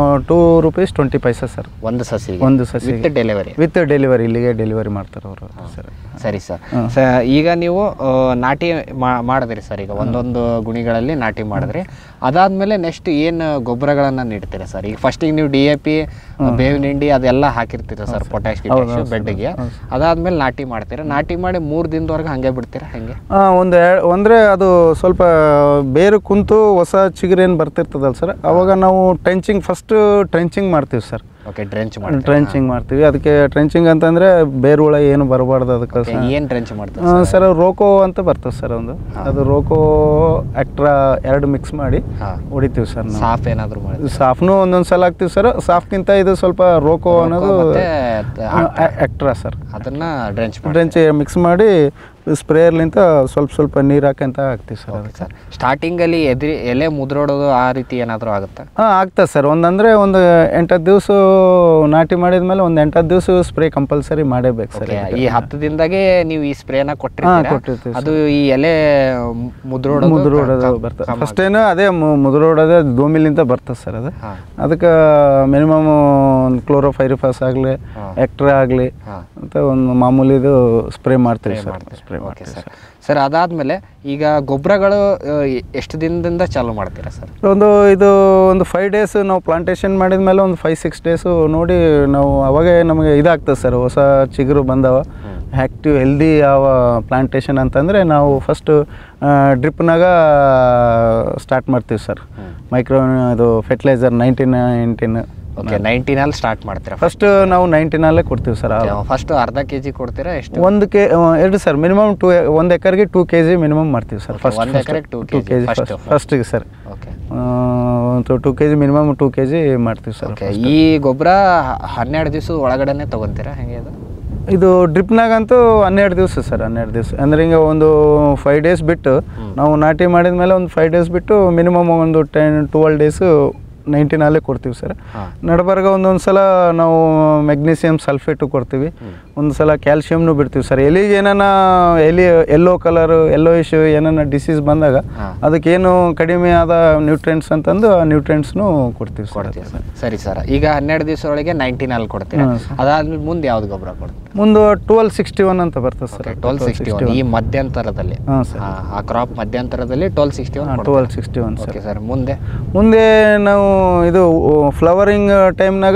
₹2.20 ಸರ್ ಒಂದು ಸಸಿ. ವಿತ್ ಡೆಲಿವರಿ ಇಲ್ಲಿಗೆ ಡೆಲಿವರಿ ಮಾಡ್ತಾರೆ ಅವರು ಸರ್. ಸರಿ ಸರ್. ಈಗ ನೀವು ನಾಟಿ ಮಾಡಿದ್ರಿ ಸರ್, ಈಗ ಒಂದೊಂದು ಗುಣಿಗಳಲ್ಲಿ ನಾಟಿ ಮಾಡಿದ್ರಿ. ಅದಾದ್ಮೇಲೆ ನೆಕ್ಸ್ಟ್ ಏನು ಗೊಬ್ಬರಗಳನ್ನು ನೀಡ್ತೀರಾ ಸರ್? ಈಗ ಫಸ್ಟಿಗೆ ನೀವು DAP, ಬೇವಿನ ಹಿಂಡಿ ಅದೆಲ್ಲ ಹಾಕಿರ್ತೀರ ಸರ್, ಪೊಟ್ಯಾಶ್ ಬೆಡ್ಗೆ. ಅದಾದ್ಮೇಲೆ ನಾಟಿ ಮಾಡ್ತೀರಾ. ನಾಟಿ ಮಾಡಿ 3 ದಿನದವರೆಗೆ ಹಂಗೆ ಬಿಡ್ತೀರಾ ಹೆಂಗೆ? ಅಂದರೆ ಅದು ಸ್ವಲ್ಪ ಬೇರೆ ಕುಂತು ಹೊಸ ಚಿಗುರೇನು ಬರ್ತಿರ್ತದಲ್ಲ ಸರ್, ಅವಾಗ ನಾವು ಫಸ್ಟ್ ಟ್ರೆಂಚಿಂಗ್ ಮಾಡ್ತೀವಿ ಸರ್. ಓಕೆ, ಟ್ರೆಂಚಿಂಗ್ ಮಾಡ್ತೀವಿ. ಅದಕ್ಕೆ ಟ್ರೆಂಚಿಂಗ್ ಅಂತಂದರೆ ಬೇರುಳ ಏನು ಬರಬಾರ್ದು. ಅದಕ್ಕೆ ಏನು ಟ್ರೆಂಚ್ ಮಾಡ್ತೀವಿ ಸರ್? ರೋಕೋ ಅಂತ ಬರ್ತದೆ ಸರ್ ಒಂದು, ಅದು ರೋಕೋ ಆಕ್ಟ್ರಾ 2 ಮಿಕ್ಸ್ ಮಾಡಿ ಹೊಡಿತೀವಿ ಸರ್. ಸಾಫ್ ಏನಾದರೂ ಮಾಡಿ? ಸಾಫ್ನು ಒಂದೊಂದು ಸಲ ಹಾಕ್ತೀವಿ ಸರ್. ಸಾಫ್ಗಿಂತ ಇದು ಸ್ವಲ್ಪ ರೋಕೋ ಅನ್ನೋದು ಆಕ್ಟ್ರಾ ಸರ್, ಅದನ್ನು ಡ್ರೆಂಚ್ ಮಿಕ್ಸ್ ಮಾಡಿ ಸ್ಪ್ರೇಯರ್ಲಿಂತ ಸ್ವಲ್ಪ ನೀರು ಹಾಕಂತ ಹಾಕ್ತೀವಿ ಸರ್. ಸರ್ ಸ್ಟಾರ್ಟಿಂಗಲ್ಲಿ ಎಲೆ ಮುದ್ರೋಡೋದು ಆ ರೀತಿ ಏನಾದರೂ ಆಗುತ್ತಾ? ಆಗ್ತದೆ ಸರ್. ಒಂದು 8-10 ದಿವಸ ನಾಟಿ ಮಾಡಿದ್ಮೇಲೆ ಒಂದು 8-10 ದಿವಸ ಸ್ಪ್ರೇ ಕಂಪಲ್ಸರಿ ಮಾಡೇಬೇಕು ಸರ್. ಈ 10 ದಿನದಾಗೆ ನೀವು ಈ ಸ್ಪ್ರೇನ ಕೊಟ್ಟಿರ್ತೀವಿ. ಅದು ಈ ಎಲೆ ಮುದ್ರೋಡೋದು ಬರ್ತದೆ. ಫಸ್ಟ್ ಏನು ಅದೇ ಮುದ್ರೋಡೋದೇ ದೋಮಿಲಿಂದ ಬರ್ತದೆ ಸರ್. ಅದು ಅದಕ್ಕೆ ಮಿನಿಮಮ್ ಒಂದು ಕ್ಲೋರೋಫೈರಿಫಾಸ್ ಆಗಲಿ, ಎಕ್ಟ್ರಾ ಆಗಲಿ ಅಂತ ಒಂದು ಮಾಮೂಲಿದು ಸ್ಪ್ರೇ ಮಾಡ್ತೀವಿ ಸರ್. Okay sir. ಸರ್ ಅದಾದಮೇಲೆ ಈಗ ಗೊಬ್ಬರಗಳು ಎಷ್ಟು ದಿನದಿಂದ ಚಾಲೂ ಮಾಡ್ತೀರಾ ಸರ್? ಒಂದು 5 ಡೇಸ್ ನಾವು ಪ್ಲಾಂಟೇಶನ್ ಮಾಡಿದ ಮೇಲೆ ಒಂದು 5-6 ಡೇಸು ನೋಡಿ ನಾವು ಅವಾಗ ನಮಗೆ ಇದಾಗ್ತದೆ ಸರ್, ಹೊಸ ಚಿಗುರು ಬಂದವ, ಆ್ಯಕ್ಟಿವ್ ಹೆಲ್ದಿ ಯಾವ ಪ್ಲಾಂಟೇಶನ್ ಅಂತಂದರೆ ನಾವು ಫಸ್ಟು ಡ್ರಿಪ್ನಾಗ ಸ್ಟಾರ್ಟ್ ಮಾಡ್ತೀವಿ ಸರ್. ಮೈಕ್ರೋ ಇದು ಫರ್ಟಿಲೈಸರ್ 19 ಓಕೆ, 19 ಸ್ಟಾರ್ಟ್ ಮಾಡ್ತೀರಾ? ಫಸ್ಟ್ ನಾವು 19 ಕೊಡ್ತೀವಿ ಸರ್. ಫಸ್ಟ್ ಅರ್ಧ kg ಕೊಡ್ತೀರಾ? ಎಷ್ಟು? 2 ಸರ್, ಮಿನಿಮಮ್ 1 ಎಕರ್ಗೆ 2 kg ಮಿನಿಮಮ್ ಮಾಡ್ತೀವಿ ಸರ್. ಫಸ್ಟ್ 1 ಎಕರೆಗೆ 2 kg ಫಸ್ಟಿಗೆ sir. Okay, 2 kg minimum 2 kg ಮಾಡ್ತೀವಿ ಸರ್. ಈ ಗೊಬ್ಬರ 12 ದಿವಸದ ಒಳಗಡೆನೆ ತೊಗೊತೀರಾ ಹೆಂಗೆ ಅದು? ಇದು ಡ್ರಿಪ್ನಾಗಂತೂ 12 ದಿವಸ ಸರ್, 12 ದಿವಸ ಅಂದರೆ ಹಿಂಗೆ ಒಂದು 5 ಡೇಸ್ ಬಿಟ್ಟು ನಾವು ನಾಟಿ ಮಾಡಿದ ಮೇಲೆ ಒಂದು 5 ಡೇಸ್ ಬಿಟ್ಟು ಮಿನಿಮಮ್ ಒಂದು 10-12 ಡೇಸು 19 ಹಾಲೇ ಕೊಡ್ತೀವಿ ಸರ್. ನಡಬರ್ಗ ಒಂದೊಂದು ಸಲ ನಾವು ಮೆಗ್ನೀಸಿಯಮ್ ಸಲ್ಫೇಟು ಕೊಡ್ತೀವಿ, ಒಂದು ಸಲ ಕ್ಯಾಲ್ಶಿಯಮ್ನು ಬಿಡ್ತೀವಿ ಸರ್. ಎಲಿಗೆ ಏನಾನ ಎಲ್ಲೋ ಕಲರು ಎಲ್ಲೋಯಿಶ್ ಏನಾನ ಡಿಸೀಸ್ ಬಂದಾಗ ಅದಕ್ಕೇನು ಕಡಿಮೆ ಆದ ನ್ಯೂಟ್ರಿಯೆಂಟ್ಸ್ ಅಂತಂದು ಆ ನ್ಯೂಟ್ರಿಯೆಂಟ್ಸ್ನು ಕೊಡ್ತೀವಿ ಸರ್. ಸರಿ ಸರ್, ಈಗ 12 ದಿವಸದೊಳಗೆ 19 ಹಾಲು ಕೊಡ್ತೀವಿ, ಅದಾದ್ಮೇಲೆ ಮುಂದೆ ಯಾವ್ದು ಗೊಬ್ಬರ ಕೊಡ್ತೀವಿ? ಮುಂದೆ 1261 ಅಂತ ಬರ್ತದೆ ಸರ್. 1261 ಈ ಮಧ್ಯಂತರದಲ್ಲಿ, ಆ ಕ್ರಾಪ್ ಮಧ್ಯಂತರದಲ್ಲಿ 1261 ಸರ್. ಸರ್, ಮುಂದೆ ನಾವು ಇದು ಫ್ಲವರಿಂಗ್ ಟೈಮ್ನಾಗ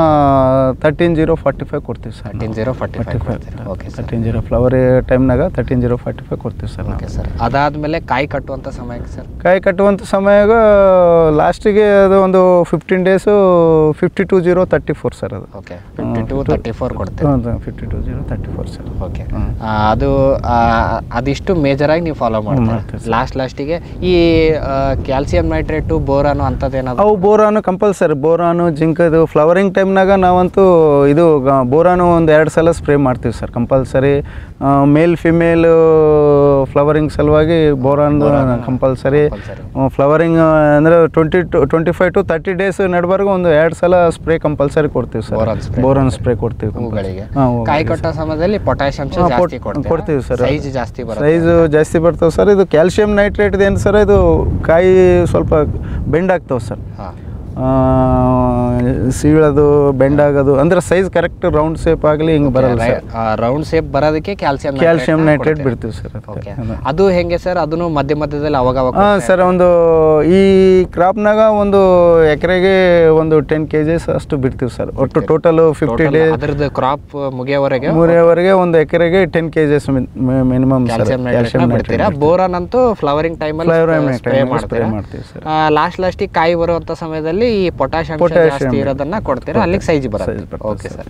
13045 ಕೊಡ್ತೀವಿ ಸರ್. 13045 okay sir. 130 ಫ್ಲವರ್ ಟೈಮ್ನಾಗ 13045 ಕೊಡ್ತೀವಿ ಸರ್. Okay sir. ಅದಾದಮೇಲೆ ಕಾಯಿ ಕಟ್ಟುವಂಥ ಸಮಯಕ್ಕೆ ಸರ್? ಕಾಯಿ ಕಟ್ಟುವಂಥ ಸಮಯಾಗ ಲಾಸ್ಟಿಗೆ ಅದು ಒಂದು 15 ಡೇಸು 52034 ಸರ್. ಅದು ಓಕೆ, 5234 ಕೊಡ್ತೀವಿ. 52034 ಸರ್. ಓಕೆ, ಅದಿಷ್ಟು ಮೇಜರಾಗಿ ನೀವು ಫಾಲೋ ಮಾಡ್ತೀವಿ. ಲಾಸ್ಟಿಗೆ ಈ ಕ್ಯಾಲ್ಸಿಯಂ ನೈಟ್ರೇಟು ಬೋರಾನು ಅಂಥದ್ದೇನಾದ್ರು? ಅವು ಬೋರಾನು ಕಂಪಲ್ಸರಿ, ಬೋರಾನು ಜಿಂಕ್ ಇದು ಫ್ಲವರಿಂಗ್ ಟೈಮ್ನಾಗ ನಾವಂತೂ ಇದು ಬೋರಾನು ಒಂದು 2 ಸಲ ಸ್ಪ್ರೇ ಮಾಡ್ತೀವಿ sir compulsory. Male female flowering ಸಲುವಾಗಿ ಬೋರಾನ್ ಕಂಪಲ್ಸರಿ. ಫ್ಲವರಿಂಗ್ ಅಂದರೆ 25 to 30 ಡೇಸ್ ನಡುವರೆಗೂ ಒಂದು 2 ಸಲ ಸ್ಪ್ರೇ ಕಂಪಲ್ಸರಿ ಕೊಡ್ತೀವಿ ಸರ್. ಬೋರಾನ್ ಸ್ಪ್ರೇ ಕೊಡ್ತೀವಿ. ಕಾಯಿ ಕಟ್ಟೋ ಸಮಯದಲ್ಲಿ ಪೊಟ್ಯಾಷಿಯಂ ಕೊಡ್ತೀವಿ ಸರ್. ಸೈಜ್ ಜಾಸ್ತಿ ಬರ್ತವೆ ಸರ್. ಇದು ಕ್ಯಾಲ್ಸಿಯಂ ನೈಟ್ರೇಟ್ ಏನು ಸರ್, ಇದು ಕಾಯಿ ಸ್ವಲ್ಪ ಬೆಂಡ್ ಆಗ್ತವೆ ಸರ್. ಸೀಳೋದು ಬೆಂಡಾಗೋದು ಅಂದರೆ ಸೈಜ್ ಕರೆಕ್ಟ್ ರೌಂಡ್ ಶೇಪ್ ಆಗಲಿ ಹಿಂಗೆ ಬರಲ್ಲ ಸರ್. ರೌಂಡ್ ಶೇಪ್ ಬರೋದಕ್ಕೆ ಕ್ಯಾಲ್ಸಿಯಂ ನೈಟ್ರೇಟ್ ಬಿಡ್ತೀವಿ ಸರ್. ಅದು ಹೆಂಗೆ ಸರ್? ಅದನ್ನು ಮಧ್ಯದಲ್ಲಿ ಅವಾಗ ಸರ್ ಒಂದು ಈ ಕ್ರಾಪ್ನಾಗ ಒಂದು ಎಕರೆಗೆ ಒಂದು 10 kg ಅಷ್ಟು ಬಿಡ್ತೀವಿ ಸರ್. ಒಟ್ಟು ಟೋಟಲ್ 50 ಡೇಸ್ ಅದರದ್ದು ಕ್ರಾಪ್ ಮುಗಿಯೋವರೆಗೆ ಒಂದು ಎಕರೆಗೆ 10 kg ಮಿನಿಮಮ್ ಕ್ಯಾಲ್ಸಿಯಂ ಬಿಡ್ತೀರಾ. ಬೋರಾನ್ ಅಂತೂ ಫ್ಲವರಿಂಗ್ ಟೈಮಲ್ಲಿ ಸ್ಪ್ರೇ ಮಾಡ್ತೀವಿ ಸರ್. ಲಾಸ್ಟಿಗೆ ಕಾಯಿ ಬರುವಂಥ ಸಮಯದಲ್ಲಿ ಈ ಪೊಟ್ಯಾಷಿಯಂ ಜಾಸ್ತಿ ಇರೋದನ್ನ ಕೊಡ್ತೀರಾ, ಅಲ್ಲಿಗೆ ಸೈಜ್ ಬರುತ್ತೆ. Okay sir.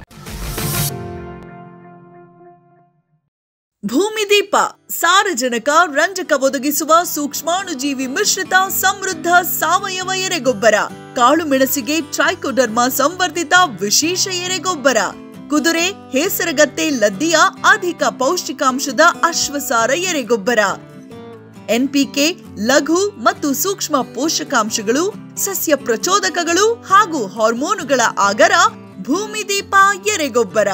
ಭೂಮಿದೀಪ ಸಾರಜನಕ ರಂಜಕ ಒದಗಿಸುವ ಸೂಕ್ಷ್ಮಾಣುಜೀವಿ ಮಿಶ್ರಿತ ಸಮೃದ್ಧ ಸಾವಯವ ಎರೆಗೊಬ್ಬರ. ಕಾಳು ಮೆಣಸಿಗೆ ಟ್ರೈಕೋಡರ್ಮಾ ಸಂವರ್ಧಿತ ವಿಶೇಷ ಎರೆಗೊಬ್ಬರ. ಕುದುರೆ, ಹೇಸರಗತ್ತೆ, ಲದ್ದಿಯ ಅಧಿಕ ಪೌಷ್ಟಿಕಾಂಶದ ಅಶ್ವಸಾರ ಎರೆಗೊಬ್ಬರ. ಎನ್ಪಿಕೆ, ಲಘು ಮತ್ತು ಸೂಕ್ಷ್ಮ ಪೋಷಕಾಂಶಗಳು, ಸಸ್ಯ ಪ್ರಚೋದಕಗಳು ಹಾಗೂ ಹಾರ್ಮೋನುಗಳ ಆಗರ ಭೂಮಿದೀಪ ಎರೆಗೊಬ್ಬರ.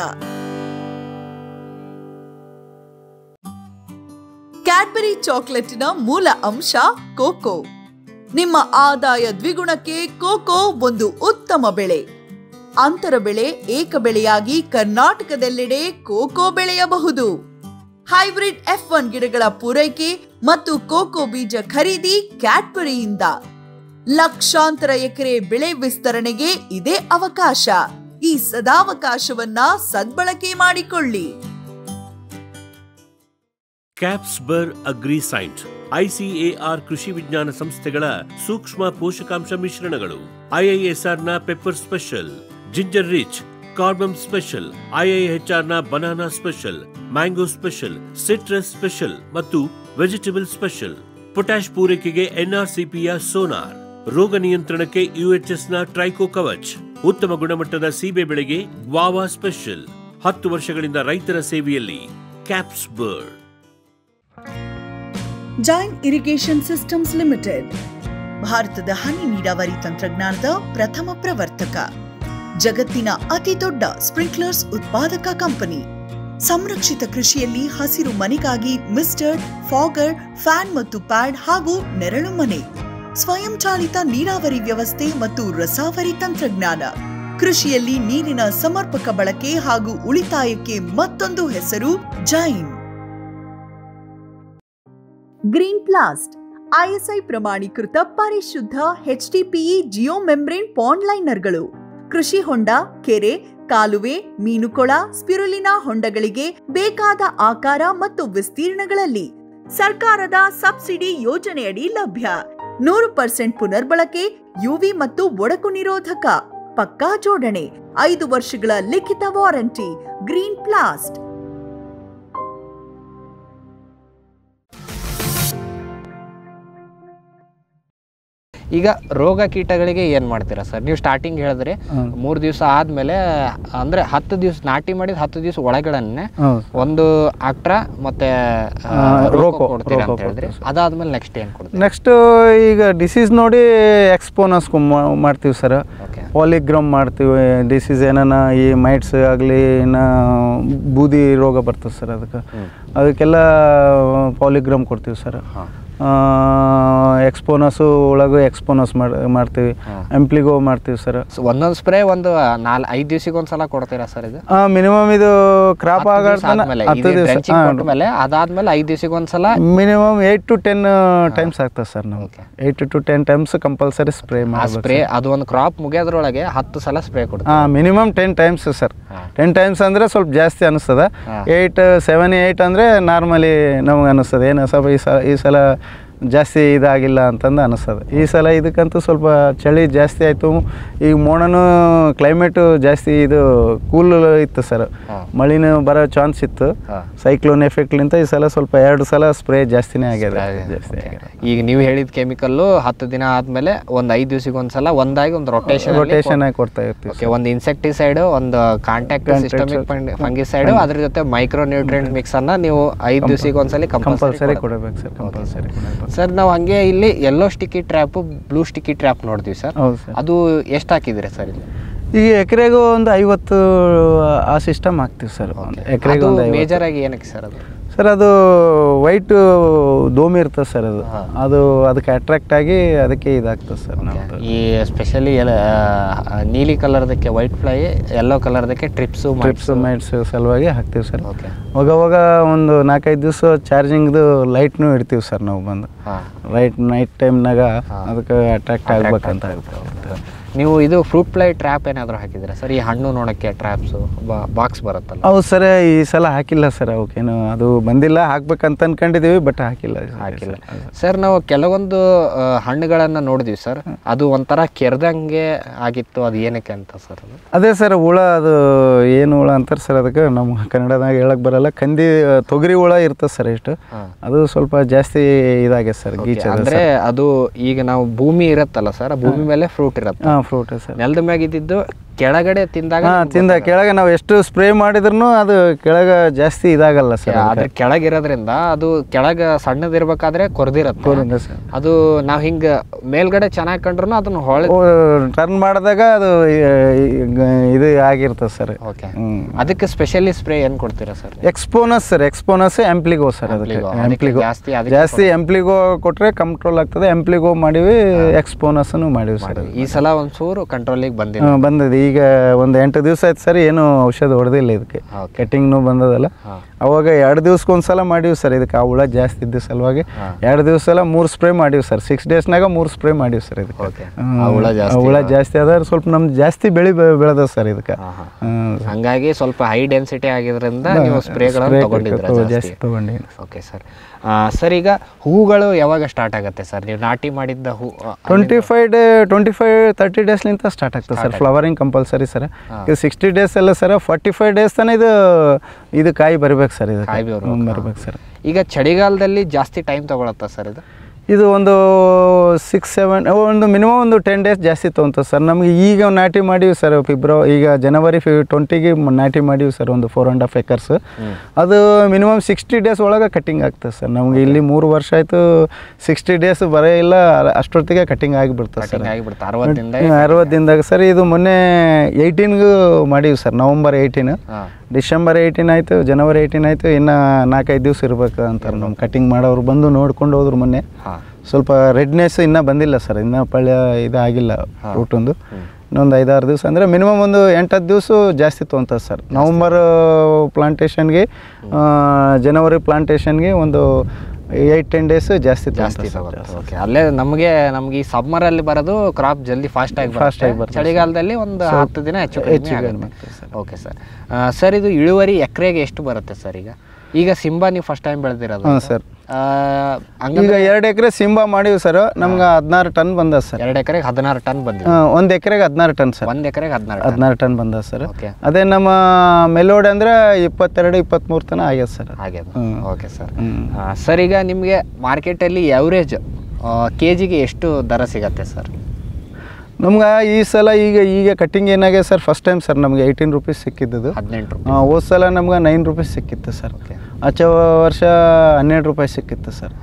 ಕ್ಯಾಡ್ಬರಿ ಚಾಕೊಲೇಟಿನ ಮೂಲ ಅಂಶ ಕೋಕೋ. ನಿಮ್ಮ ಆದಾಯ ದ್ವಿಗುಣಕ್ಕೆ ಕೋಕೋ ಒಂದು ಉತ್ತಮ ಬೆಳೆ. ಅಂತರ ಬೆಳೆ, ಏಕ ಬೆಳೆಯಾಗಿ ಕರ್ನಾಟಕದೆಲ್ಲೆಡೆ ಕೋಕೋ ಬೆಳೆಯಬಹುದು. ಹೈಬ್ರಿಡ್ F1 ಗಿಡಗಳ ಪೂರೈಕೆ ಮತ್ತು ಕೋಕೋ ಬೀಜ ಖರೀದಿ ಕ್ಯಾಡ್ಬರಿಯಿಂದ. ಲಕ್ಷಾಂತರ ಎಕರೆ ಬೆಳೆ ವಿಸ್ತರಣೆಗೆ ಇದೇ ಅವಕಾಶ. ಈ ಸದಾವಕಾಶವನ್ನ ಸದ್ಬಳಕೆ ಮಾಡಿಕೊಳ್ಳಿ. ಕ್ಯಾಪ್ಸ್ಬರ್ ಅಗ್ರಿಸೈಂಟ್ ICAR ಕೃಷಿ ವಿಜ್ಞಾನ ಸಂಸ್ಥೆಗಳ ಸೂಕ್ಷ್ಮ ಪೋಷಕಾಂಶ ಮಿಶ್ರಣಗಳು. IISRನ pepper special, ginger rich, cardamom special, IIHRನ banana special, mango special, citrus special ಮತ್ತು ವೆಜಿಟೇಬಲ್ ಸ್ಪೆಷಲ್. ಪೊಟ್ಯಾಶ್ ಪೂರೈಕೆಗೆ NRCPಯ ಸೋನಾರ್, ರೋಗ ನಿಯಂತ್ರಣಕ್ಕೆ UHSನ ಟ್ರೈಕೋ ಕವಚ್, ಉತ್ತಮ ಗುಣಮಟ್ಟದ ಸೀಬೆ ಬೆಳೆಗೆ ಗ್ವಾವಾ ಸ್ಪೆಷಲ್. 10 ವರ್ಷಗಳಿಂದ ರೈತರ ಸೇವೆಯಲ್ಲಿ ಕ್ಯಾಪ್ಸ್ಬರ್ಡ್. ಜೈನ್ ಇರಿಗೇಷನ್ ಸಿಸ್ಟಮ್ಸ್ ಲಿಮಿಟೆಡ್ ಭಾರತದ ಹನಿ ನೀರಾವರಿ ತಂತ್ರಜ್ಞಾನದ ಪ್ರಥಮ ಪ್ರವರ್ತಕ. ಜಗತ್ತಿನ ಅತಿ ದೊಡ್ಡ ಸ್ಪ್ರಿಂಕ್ಲರ್ಸ್ ಉತ್ಪಾದಕ ಕಂಪನಿ. ಸಂರಕ್ಷಿತ ಕೃಷಿಯಲ್ಲಿ ಹಸಿರು ಮನೆಗಾಗಿ ಮಿಸ್ಟರ್, ಫಾಗರ್, ಫ್ಯಾನ್ ಮತ್ತು ಪ್ಯಾಡ್ ಹಾಗೂ ನೆರಳು ಮನೆ. ಸ್ವಯಂ ಚಾಲಿತ ನೀರಾವರಿ ವ್ಯವಸ್ಥೆ ಮತ್ತು ರಸಾವರಿ ತಂತ್ರಜ್ಞಾನ. ಕೃಷಿಯಲ್ಲಿ ನೀರಿನ ಸಮರ್ಪಕ ಬಳಕೆ ಹಾಗೂ ಉಳಿತಾಯಕ್ಕೆ ಮತ್ತೊಂದು ಹೆಸರು ಜೈನ್. ಗ್ರೀನ್ ಪ್ಲಾಸ್ಟ್ ISI ಪ್ರಮಾಣೀಕೃತ ಪರಿಶುದ್ಧ HDPE ಜಿಯೋ ಮೆಂಬ್ರೇನ್ ಪಾಂಡ್ ಲೈನರ್ಗಳು. ಕೃಷಿ ಹೊಂಡ, ಕೆರೆ, ಕಾಲುವೆ, ಮೀನುಕೊಳ, ಸ್ಪಿರುಲಿನಾ ಹೊಂಡಗಳಿಗೆ ಬೇಕಾದ ಆಕಾರ ಮತ್ತು ವಿಸ್ತೀರ್ಣಗಳಲ್ಲಿ ಸರ್ಕಾರದ ಸಬ್ಸಿಡಿ ಯೋಜನೆಯಡಿ ಲಭ್ಯ. 100% ಪುನರ್ಬಳಕೆ, UV ಮತ್ತು ಒಡಕು ನಿರೋಧಕ, ಪಕ್ಕಾ ಜೋಡಣೆ, 5 ವರ್ಷಗಳ ಲಿಖಿತ ವಾರಂಟಿ. ಗ್ರೀನ್ ಪ್ಲಾಸ್ಟ್. ಈಗ ರೋಗ ಕೀಟಗಳಿಗೆ ಏನು ಮಾಡ್ತೀರಾ ಸರ್? ನೀವು ಸ್ಟಾರ್ಟಿಂಗ್ ಹೇಳಿದ್ರಿ 3 ದಿವಸ ಆದಮೇಲೆ ಅಂದರೆ 10 ದಿವಸ ನಾಟಿ ಮಾಡಿದ 10 ದಿವಸ ಒಳಗಡೆ ಒಂದು ಆಕ್ಟ್ರಾ ಮತ್ತೆ ರೋಕೋ ಕೊಡ್ತೀರಾ ಅಂತ ಹೇಳಿದ್ರಿ. ಅದಾದ್ಮೇಲೆ ನೆಕ್ಸ್ಟ್ ಏನು ಕೊಡ್ತೀವಿ? ನೆಕ್ಸ್ಟ್ ಈಗ ಡಿಸೀಸ್ ನೋಡಿ ಎಕ್ಸ್ಪೋನಸ್ ಮಾಡ್ತೀವಿ ಸರ್, ಪಾಲಿಗ್ರಾಮ್ ಮಾಡ್ತೀವಿ. ಡಿಸೀಸ್ ಏನಾನ ಈ ಮೈಟ್ಸ್ ಆಗಲಿ ಇನ್ನು ಬೂದಿ ರೋಗ ಬರ್ತದೆ ಸರ್, ಅದಕ್ಕೆಲ್ಲ ಪಾಲಿಗ್ರಾಮ್ ಕೊಡ್ತೀವಿ ಸರ್. ಎಕ್ಸ್ಪೋನಸ್ಸು ಒಳಗೆ ಎಕ್ಸ್ಪೋನಸ್ ಮಾಡ್ತೀವಿ, ಎಂಪ್ಲಿಗೋ ಮಾಡ್ತೀವಿ ಸರ್. ಒಂದೊಂದು ಸ್ಪ್ರೇ ಒಂದು 4-5 ದಿವಸಕ್ಕೆ ಒಂದ್ಸಲ ಕೊಡ್ತೀರಾ ಸರ್ ಇದು? ಮಿನಿಮಮ್ ಇದು ಕ್ರಾಪ್ ಆಗಾದ್ಮೇಲೆ 10 ದಿವಸ ಅದಾದ್ಮೇಲೆ 5 ದಿವಸಕ್ಕೆ ಒಂದ್ಸಲ ಮಿನಿಮಮ್ 8 to 10 ಟೈಮ್ಸ್ ಆಗ್ತದೆ ಸರ್. ನಾವು 8 to 10 ಟೈಮ್ಸ್ ಕಂಪಲ್ಸರಿ ಸ್ಪ್ರೇ ಮಾಡಿ. ಸ್ಪ್ರೇ ಅದು ಒಂದು ಕ್ರಾಪ್ ಮುಗಿಯೋದ್ರೊಳಗೆ 10 ಸಲ ಸ್ಪ್ರೇ ಕೊಡ್ತೀವಿ. Minimum 10 times sir. 10 ಟೈಮ್ಸ್ ಅಂದರೆ ಸ್ವಲ್ಪ ಜಾಸ್ತಿ ಅನಿಸ್ತದೆ. 7-8 ಅಂದರೆ ನಾರ್ಮಲಿ ನಮ್ಗೆ ಅನಿಸ್ತದೆ ಏನು ಸ್ವಲ್ಪ ಈ ಸಲ ಜಾಸ್ತಿ ಇದಾಗಿಲ್ಲ ಅಂತಂದು ಅನಿಸ್ತದೆ. ಈ ಸಲ ಇದಕ್ಕಂತೂ ಸ್ವಲ್ಪ ಚಳಿ ಜಾಸ್ತಿ ಆಯಿತು. ಈಗ ಮೋಡನೂ ಕ್ಲೈಮೇಟು ಜಾಸ್ತಿ ಇದು ಕೂಲ್ ಇತ್ತು ಸರ್, ಮಳಿನೂ ಬರೋ ಚಾನ್ಸ್ ಇತ್ತು. ಸೈಕ್ಲೋನ್ ಎಫೆಕ್ಟ್ಲಿಂತ ಈ ಸಲ ಸ್ವಲ್ಪ 2 ಸಲ ಸ್ಪ್ರೇ ಜಾಸ್ತಿನೇ ಆಗಿದೆ. ಈಗ ನೀವು ಹೇಳಿದ ಕೆಮಿಕಲ್ಲು 10 ದಿನ ಆದಮೇಲೆ ಒಂದು 5 ದಿವಸಕ್ಕೆ ಒಂದ್ಸಲ ಒಂದಾಗಿ ಒಂದು ರೊಟೇಷನ್ ಆಗಿ ಕೊಡ್ತಾ ಇರ್ತೀವಿ. ಒಂದು ಇನ್ಸೆಕ್ಟಿಸೈಡ್, ಒಂದು ಕಾಂಟ್ಯಾಕ್ಟ್ ಸಿಸ್ಟಮಿಕ್ ಫಂಗಿಸೈಡ್, ಅದ್ರ ಜೊತೆ ಮೈಕ್ರೋ ನ್ಯೂಟ್ರಿಯೆಂಟ್ ಮಿಕ್ಸ್ ಅನ್ನ ನೀವು 5 ದಿವಸಕ್ಕೆ ಒಂದ್ಸಲ ಕಂಪಲ್ಸರಿ ಕೊಡಬೇಕು ಸರ್. Compulsory sir. ನಾವು ಹಂಗೆ ಇಲ್ಲಿ yellow sticky trap, blue sticky trap ನೋಡ್ತೀವಿ ಸರ್. ಅದು ಎಷ್ಟು ಹಾಕಿದ್ರಿ ಸರ್ ಇಲ್ಲಿ? ಈಗ ಎಕರೆಗೂ ಒಂದು 50 ಆ ಸಿಸ್ಟಮ್ ಹಾಕ್ತೀವಿ ಸರ್. ಎಕರೆಗೆ ಒಂದು ಮೇಜರ್ ಆಗಿ ಏನಕ್ಕೆ ಸರ್ ಅದು? ಸರ್ ಅದು ವೈಟ್ ದೋಮಿ ಇರ್ತದೆ ಸರ್, ಅದು ಅದಕ್ಕೆ ಅಟ್ರಾಕ್ಟ್ ಆಗಿ ಅದಕ್ಕೆ ಇದಾಗ್ತದೆ ಸರ್. ನಾವು ಈ ಸ್ಪೆಷಲಿ ನೀಲಿ ಕಲರ್ದಕ್ಕೆ ವೈಟ್ ಫ್ಲೈ, ಯೆಲ್ಲೋ ಕಲರ್ದಕ್ಕೆ ಟ್ರಿಪ್ಸ್ ಮೈಟ್ಸ್ ಸಲುವಾಗಿ ಹಾಕ್ತೀವಿ ಸರ್. ಅವಾಗ ಒಂದು 4-5 ದಿವಸ ಚಾರ್ಜಿಂಗ್ದು ಲೈಟ್ನು ಇಡ್ತೀವಿ ಸರ್ ನಾವು ಬಂದು. ನೈಟ್ ಟೈಮ್ನಾಗ ಅದಕ್ಕೆ ಅಟ್ರಾಕ್ಟ್ ಆಗ್ಬೇಕಂತ ಆಗುತ್ತೆ. ನೀವು ಇದು ಫ್ರೂಟ್ ಫ್ಲೈ ಟ್ರ್ಯಾಪ್ ಏನಾದರೂ ಹಾಕಿದ್ದೀರಾ ಸರ್? ಈ ಹಣ್ಣು ನೋಡೋಕ್ಕೆ ಟ್ರ್ಯಾಪ್ಸು ಬಾಕ್ಸ್ ಬರುತ್ತಲ್ಲ. ಹೌದು ಸರ್, ಈ ಸಲ ಹಾಕಿಲ್ಲ ಸರ್. ಅವಕ್ಕೇನು ಅದು ಬಂದಿಲ್ಲ, ಹಾಕ್ಬೇಕಂತ ಅನ್ಕೊಂಡಿದ್ದೀವಿ, ಬಟ್ ಹಾಕಿಲ್ಲ ಸರ್. ನಾವು ಕೆಲವೊಂದು ಹಣ್ಣುಗಳನ್ನು ನೋಡಿದ್ವಿ ಸರ್, ಅದು ಒಂಥರ ಕೆರೆದಂಗೆ ಆಗಿತ್ತು. ಅದು ಏನಕ್ಕೆ ಅಂತ ಸರ್? ಅದೇ ಸರ್, ಹುಳ, ಅದು ಏನು ಹುಳ ಅಂತಾರೆ ಸರ್ ಅದಕ್ಕೆ, ನಮ್ಮ ಕನ್ನಡದಾಗ ಹೇಳಕ್ ಬರಲ್ಲ. ತೊಗರಿ ಹುಳ ಇರ್ತದೆ ಸರ್. ಇಷ್ಟು ಅದು ಸ್ವಲ್ಪ ಜಾಸ್ತಿ ಇದಾಗಿದೆ ಸರ್. ಅಂದರೆ ಅದು ಈಗ ನಾವು ಭೂಮಿ ಇರುತ್ತಲ್ಲ ಸರ್, ಭೂಮಿ ಮೇಲೆ ಫ್ರೂಟ್ ಇರುತ್ತೆ. Fruit sir. ನೆಲದ ಮ್ಯಾಗ ಇದ್ದಿದ್ದು ಕೆಳಗಡೆ ತಿಂದ ಕೆಳಗೆ ನಾವು ಎಷ್ಟು ಸ್ಪ್ರೇ ಮಾಡಿದ್ರು ಅದು ಕೆಳಗೆ ಜಾಸ್ತಿ ಇದಾಗಲ್ಲ ಸರ್. ಅದ್ರ ಕೆಳಗಿರೋದ್ರಿಂದ ಅದು ಕೆಳಗೆ ಸಣ್ಣದಿರ್ಬೇಕಾದ್ರೆ ಕೊರ್ದಿರತ್ತೆ. ಅದು ನಾವು ಹಿಂಗೆ ಮೇಲ್ಗಡೆ ಚೆನ್ನಾಗಿ ಕಂಡ್ರು ಅದನ್ನ ಹೊಳೆ ಟರ್ನ್ ಮಾಡಿದಾಗ ಅದು ಇದು ಆಗಿರ್ತದೆ ಸರ್. ಅದಕ್ಕೆ ಸ್ಪೆಷಲಿ ಸ್ಪ್ರೇ ಏನು ಕೊಡ್ತೀರಾ sir? Exponus sir. Exponus Ampligo sir. ಅದಕ್ಕೆ ಜಾಸ್ತಿ ಎಂಪ್ಲಿಗೋ ಕೊಟ್ಟರೆ ಕಂಟ್ರೋಲ್ ಆಗ್ತದೆ. ಎಂಪ್ಲಿಗೋ ಮಾಡಿವಿ, ಎಕ್ಸ್ಪೋನಸ್ನು ಮಾಡಿವಿ ಸರ್. ಈ ಸಲ ಒಂಚೂರು ಕಂಟ್ರೋಲಿಗೆ ಬಂದಿದೆ. ಈಗ ಒಂದು 8 ದಿವಸ ಆಯ್ತು ಸರ್, ಏನು ಔಷಧ ಹೊಡೆದಿಲ್ಲ ಇದಕ್ಕೆ. ಕಟ್ಟಿಂಗ್ನು ಬಂದದಲ್ಲ, ಅವಾಗ 2 ದಿವ್ಸಕ್ಕೊಂದ್ಸಲ ಮಾಡೀವಿ ಸರ್. ಇದಕ್ಕೆ ಆ ಹುಳ ಜಾಸ್ತಿ ಇದ್ದ ಸಲುವಾಗಿ 2 ದಿವಸ 3 ಸ್ಪ್ರೇ ಮಾಡೀವಿ ಸರ್. 6 ಡೇಸ್ನಾಗ 3 ಸ್ಪ್ರೇ ಮಾಡೀವಿ ಸರ್. ಇದಕ್ಕೆ ಹುಳ ಜಾಸ್ತಿ ಆದ್ರೆ ಸ್ವಲ್ಪ ನಮ್ದು ಜಾಸ್ತಿ ಬೆಳೆದ ಸರ್ ಇದಕ್ಕೆ. ಹಂಗಾಗಿ ಸ್ವಲ್ಪ ಹೈ ಡೆನ್ಸಿಟಿ ಆಗಿದ್ರಿಂದ ನೀವು ಸ್ಪ್ರೇಗಳನ್ನು ಜಾಸ್ತಿ ತಗೊಂಡಿ. Okay sir. ಸರ್, ಈಗ ಹೂಗಳು ಯಾವಾಗ ಸ್ಟಾರ್ಟ್ ಆಗುತ್ತೆ ಸರ್? ನೀವು ನಾಟಿ ಮಾಡಿದ್ದ ಹೂ 25-30 ಡೇಸ್ಲಿಂದ ಸ್ಟಾರ್ಟ್ ಆಗ್ತದೆ sir. Flowering compulsory sir. 60 days ಎಲ್ಲ ಸರ್. 45 ಡೇಸ್ ತನಕ ಇದು ಕಾಯಿ ಬರಬೇಕು ಸರ್. ಇದು ಕಾಯಿ ಬರಬೇಕು ಸರ್. ಈಗ ಚಳಿಗಾಲದಲ್ಲಿ ಜಾಸ್ತಿ ಟೈಮ್ ತಗೊಳತ್ತಾ ಸರ್ ಇದು? ಇದು ಒಂದು 6-7 ಒಂದು ಮಿನಿಮಮ್ ಒಂದು 10 ಡೇಸ್ ಜಾಸ್ತಿ ತೊಗೊಂತದೆ ಸರ್. ನಮಗೆ ಈಗ ನಾಟಿ ಮಾಡೀವಿ ಸರ್. ಈಗ ಜನವರಿ 20ಗೆ ನಾಟಿ ಮಾಡೀವಿ ಸರ್, ಒಂದು 4.5 acres. ಅದು ಮಿನಿಮಮ್ 60 ಡೇಸ್ ಒಳಗೆ ಕಟ್ಟಿಂಗ್ ಆಗ್ತದೆ ಸರ್. ನಮಗೆ ಇಲ್ಲಿ 3 ವರ್ಷ ಆಯಿತು, 60 ಡೇಸ್ ಬರೇ ಇಲ್ಲ, ಅಷ್ಟೊತ್ತಿಗೆ ಕಟ್ಟಿಂಗ್ ಆಗಿಬಿಡ್ತದೆ ಸರ್. 60 ದಿನದಾಗ ಸರ್. ಇದು ಮೊನ್ನೆ 18ಗೂ ಮಾಡೀವಿ ಸರ್, ನವಂಬರ್ 18. ಡಿಸೆಂಬರ್ 18 ಆಯಿತು, ಜನವರಿ 18 ಆಯಿತು. ಇನ್ನು 4-5 ದಿವಸ ಇರ್ಬೇಕು ಅಂತಾರೆ ನಮ್ಮ ಕಟ್ಟಿಂಗ್ ಮಾಡೋರು. ಬಂದು ನೋಡ್ಕೊಂಡು ಹೋದ್ರು ಮೊನ್ನೆ. ಸ್ವಲ್ಪ ರೆಡ್ನೆಸ್ ಇನ್ನೂ ಬಂದಿಲ್ಲ ಸರ್, ಇನ್ನೂ ಪಳ್ಯ ಇದಾಗಿಲ್ಲ ಫ್ರೂಟೊಂದು. ಇನ್ನೊಂದು 5-6 ದಿವಸ ಅಂದರೆ ಮಿನಿಮಮ್ ಒಂದು 8-10 ದಿವಸ ಜಾಸ್ತಿ ತೊಗೊತದೆ ಸರ್. ನವಂಬರ್ ಪ್ಲಾಂಟೇಷನ್ಗೆ, ಜನವರಿ ಪ್ಲಾಂಟೇಷನ್ಗೆ ಒಂದು 8-10 ಡೇಸ್ ಜಾಸ್ತಿ ಓಕೆ. ಅಲ್ಲೇ ನಮಗೆ ಈ ಸಮ್ಮರಲ್ಲಿ ಬರೋದು ಕ್ರಾಪ್ ಜಲ್ದಿ ಫಾಸ್ಟ್ ಆಗಿ ಬರುತ್ತೆ. ಚಳಿಗಾಲದಲ್ಲಿ ಒಂದು 10 ದಿನ ಹೆಚ್ಚು ಓಕೆ ಸರ್. ಸರ್, ಇದು ಇಳುವರಿ ಎಕರೆಗೆ ಎಷ್ಟು ಬರುತ್ತೆ ಸರ್? ಈಗ ಸಿಂಬಾ ನೀವು ಫಸ್ಟ್ ಟೈಮ್ ಬೆಳೆದಿರೋದು? ಹಾಂ ಸರ್. ಈಗ 2 ಎಕರೆ ಸಿಂಬಾ ಮಾಡೀವಿ ಸರ್. ನಮ್ಗೆ 16 ಟನ್ ಬಂದ ಸರ್. 2 ಎಕರೆಗೆ 16 ಟನ್ ಬಂದಿದೆ. 1 ಎಕರೆಗೆ 16 ಟನ್ ಸರ್. 1 ಎಕರೆಗೆ 16 ಟನ್ ಬಂದ ಸರ್. ಅದೇ ನಮ್ಮ ಮೆಲೋಡಿ ಅಂದ್ರೆ 22-23 ತನ ಆಗ್ಯದ ಸರ್. ಆಗ್ಯದ. Okay sir. ಸರ್, ಈಗ ನಿಮಗೆ ಮಾರ್ಕೆಟಲ್ಲಿ ಎವರೇಜ್ ಕೆ ಜಿಗೆ ಎಷ್ಟು ದರ ಸಿಗತ್ತೆ ಸರ್? ನಮ್ಗೆ ಈ ಸಲ ಈಗ ಕಟ್ಟಿಂಗ್ ಏನಾಗಿದೆ ಸರ್, ಫಸ್ಟ್ ಟೈಮ್ ಸರ್ ನಮಗೆ 18 ರುಪೀಸ್ ಸಿಕ್ಕಿದ್ದು. 18 ರೂಪಾಯಿ. ಹೋದ ಸಲ ನಮ್ಗೆ 9 ರುಪೀಸ್ ಸಿಕ್ಕಿತ್ತು ಸರ್. ಆಚೆ ವರ್ಷ 12 ರೂಪಾಯಿ ಸಿಕ್ಕಿತ್ತು ಸರ್.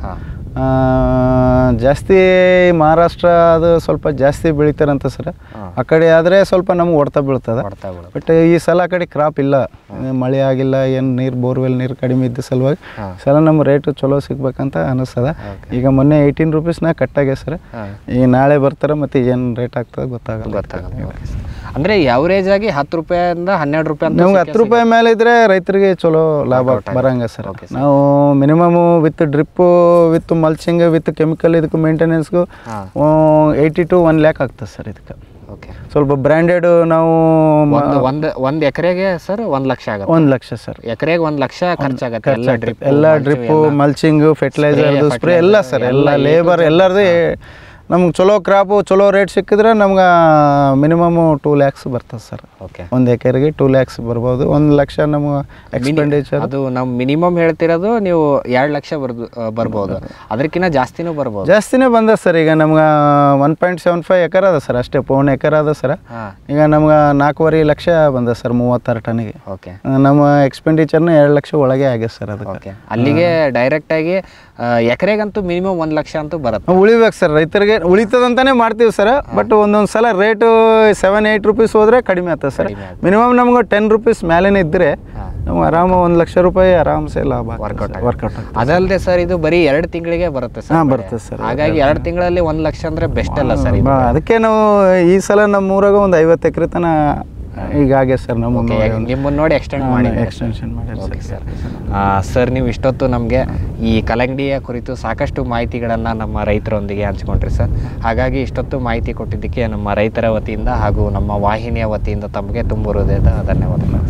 ಜಾಸ್ತಿ ಮಹಾರಾಷ್ಟ್ರ ಅದು ಸ್ವಲ್ಪ ಜಾಸ್ತಿ ಬೆಳಿತಾರಂತ ಸರ್. ಆ ಕಡೆ ಆದರೆ ಸ್ವಲ್ಪ ನಮ್ಗೆ ಹೊಡ್ತಾ ಬೀಳ್ತದೆ. ಬಟ್ ಈ ಸಲ ಆ ಕಡೆ ಕ್ರಾಪ್ ಇಲ್ಲ, ಮಳೆ ಆಗಿಲ್ಲ, ಏನು ನೀರು ಬೋರ್ವೆಲ್ ನೀರು ಕಡಿಮೆ ಇದ್ದ ಸಲುವಾಗಿ ಸಲ ನಮ್ಮ ರೇಟು ಚಲೋ ಸಿಗ್ಬೇಕಂತ ಅನ್ನಿಸ್ತದೆ. ಈಗ ಮೊನ್ನೆ 18 ರುಪೀಸ್ನಾಗ ಕಟ್ಟಾಗೆ ಸರ್. ಈಗ ನಾಳೆ ಬರ್ತಾರೆ ಮತ್ತು ಏನು ರೇಟ್ ಆಗ್ತದೆ ಗೊತ್ತಾಗಲ್ಲ. ಅಂದರೆ ಯಾವರೇಜ್ ಆಗಿ 10 ರೂಪಾಯಿಂದ 12 ರೂಪಾಯಿ ಅಂತ ನಮ್ಗೆ 10 ರೂಪಾಯಿ ಮೇಲೆ ಇದ್ರೆ ರೈತರಿಗೆ ಚಲೋ ಲಾಭ ಬರಂಗ ಸರ್. ನಾವು minimum with drip with mulching with chemical ಇದಕ್ಕೆ ಮೇಂಟೆನೆನ್ಸ್ಗೂ 80 to 1 lakh ಆಗ್ತದೆ ಸರ್. ಇದಕ್ಕೆ ಸ್ವಲ್ಪ ಬ್ರ್ಯಾಂಡೆಡ್ ನಾವು ಒಂದು ಎಕರೆಗೆ ಸರ್ 1 ಲಕ್ಷ ಆಗುತ್ತೆ. 1 ಲಕ್ಷ ಸರ್, ಎಕರೆಗೆ 1 ಲಕ್ಷ ಖರ್ಚಾಗುತ್ತೆ. ಎಲ್ಲ ಡ್ರಿಪ್ಪು ಮಲ್ಚಿಂಗ್ ಫರ್ಟಿಲೈಸರ್ ಸ್ಪ್ರೇ ಎಲ್ಲ ಸರ್, ಎಲ್ಲ ಲೇಬರ್ ಎಲ್ಲರದು. ನಮ್ಗೆ ಚಲೋ ಕ್ರಾಪು ಚಲೋ ರೇಟ್ ಸಿಕ್ಕಿದ್ರೆ ನಮ್ಗೆ ಮಿನಿಮಮ್ 2 lakhs ಬರ್ತದೆ ಸರ್. ಒಂದು ಎಕರೆಗೆ 2 lakhs ಬರ್ಬೋದು. 1 ಲಕ್ಷ ನಮ್ಗೆ ಎಕ್ಸ್ಪೆಂಡಿಚರ್. ಅದು ನಾವು ಮಿನಿಮಮ್ ಹೇಳ್ತಿರೋದು ನೀವು 2 ಲಕ್ಷ ಬರ್ಬೋದು, ಅದಕ್ಕಿಂತ ಜಾಸ್ತಿನೂ ಬರ್ಬೋದು. ಜಾಸ್ತಿನೇ ಬಂದ ಸರ್. ಈಗ ನಮ್ಗೆ 1.75 ಎಕರ್ ಅದ ಸರ್, ಅಷ್ಟೇ 1 ಎಕರ್ ಅದ ಸರ್. ಈಗ ನಮ್ಗೆ 4.5 ಲಕ್ಷ ಬಂದ ಸರ್ 36 ಟನ್ನಿಗೆ. ನಮ್ಮ ಎಕ್ಸ್ಪೆಂಡಿಚರ್ನ 2 ಲಕ್ಷ ಒಳಗೆ ಆಗಿದೆ ಸರ್. ಅದಕ್ಕೆ ಅಲ್ಲಿಗೆ ಡೈರೆಕ್ಟಾಗಿ ಎಕರೆಗಂತೂ ಮಿನಿಮಮ್ 1 ಲಕ್ಷ ಅಂತೂ ಬರುತ್ತೆ. ಉಳಿಬೇಕು ಸರ್, ರೈತರಿಗೆ ಉಳಿತದಂತಾನೆ ಮಾಡ್ತೀವಿ ಸರ್. ಬಟ್ ಒಂದೊಂದು ಸಲ ರೇಟು 7-8 ರುಪೀಸ್ ಹೋದ್ರೆ ಕಡಿಮೆ ಆಗ್ತದೆ ಸರ್. ಮಿನಿಮಮ್ ನಮ್ಗೆ 10 ರುಪೀಸ್ ಮೇಲೇನೆ ಇದ್ದರೆ ನಮ್ಗೆ ಆರಾಮ 1 ಲಕ್ಷ ರೂಪಾಯಿ ಆರಾಮ್ಸೆ ಲಾಭ ವರ್ಕೌಟ್. ಅದಲ್ಲದೆ ಸರ್ ಇದು ಬರೀ 2 ತಿಂಗಳಿಗೆ ಬರುತ್ತೆ ಸರ್. ಬರುತ್ತೆ ಸರ್. ಹಾಗಾಗಿ 2 ತಿಂಗಳಲ್ಲಿ 1 ಲಕ್ಷ ಅಂದ್ರೆ ಬೆಸ್ಟ್ ಅಲ್ಲ ಸರ್. ಅದಕ್ಕೆ ನಾವು ಈ ಸಲ ನಮ್ಮ ಊರಾಗ ಒಂದು 50 ಎಕರೆ ತನ ಹೀಗಾಗೆ ಸರ್. ನಿಮ್ಮನ್ನು ನೋಡಿ ಎಕ್ಸ್ಟೆನ್ಷನ್ ಮಾಡಿ ಸರ್. ಸರ್ ನೀವು ಇಷ್ಟೊತ್ತು ನಮಗೆ ಈ ಕಲ್ಲಂಗಡಿಯ ಕುರಿತು ಸಾಕಷ್ಟು ಮಾಹಿತಿಗಳನ್ನು ನಮ್ಮ ರೈತರೊಂದಿಗೆ ಹಂಚ್ಕೊಂಡ್ರಿ ಸರ್. ಹಾಗಾಗಿ ಇಷ್ಟೊತ್ತು ಮಾಹಿತಿ ಕೊಟ್ಟಿದ್ದಕ್ಕೆ ನಮ್ಮ ರೈತರ ವತಿಯಿಂದ ಹಾಗೂ ನಮ್ಮ ವಾಹಿನಿಯ ವತಿಯಿಂದ ತಮಗೆ ತುಂಬ ಹೃದಯದ ಧನ್ಯವಾದಗಳು.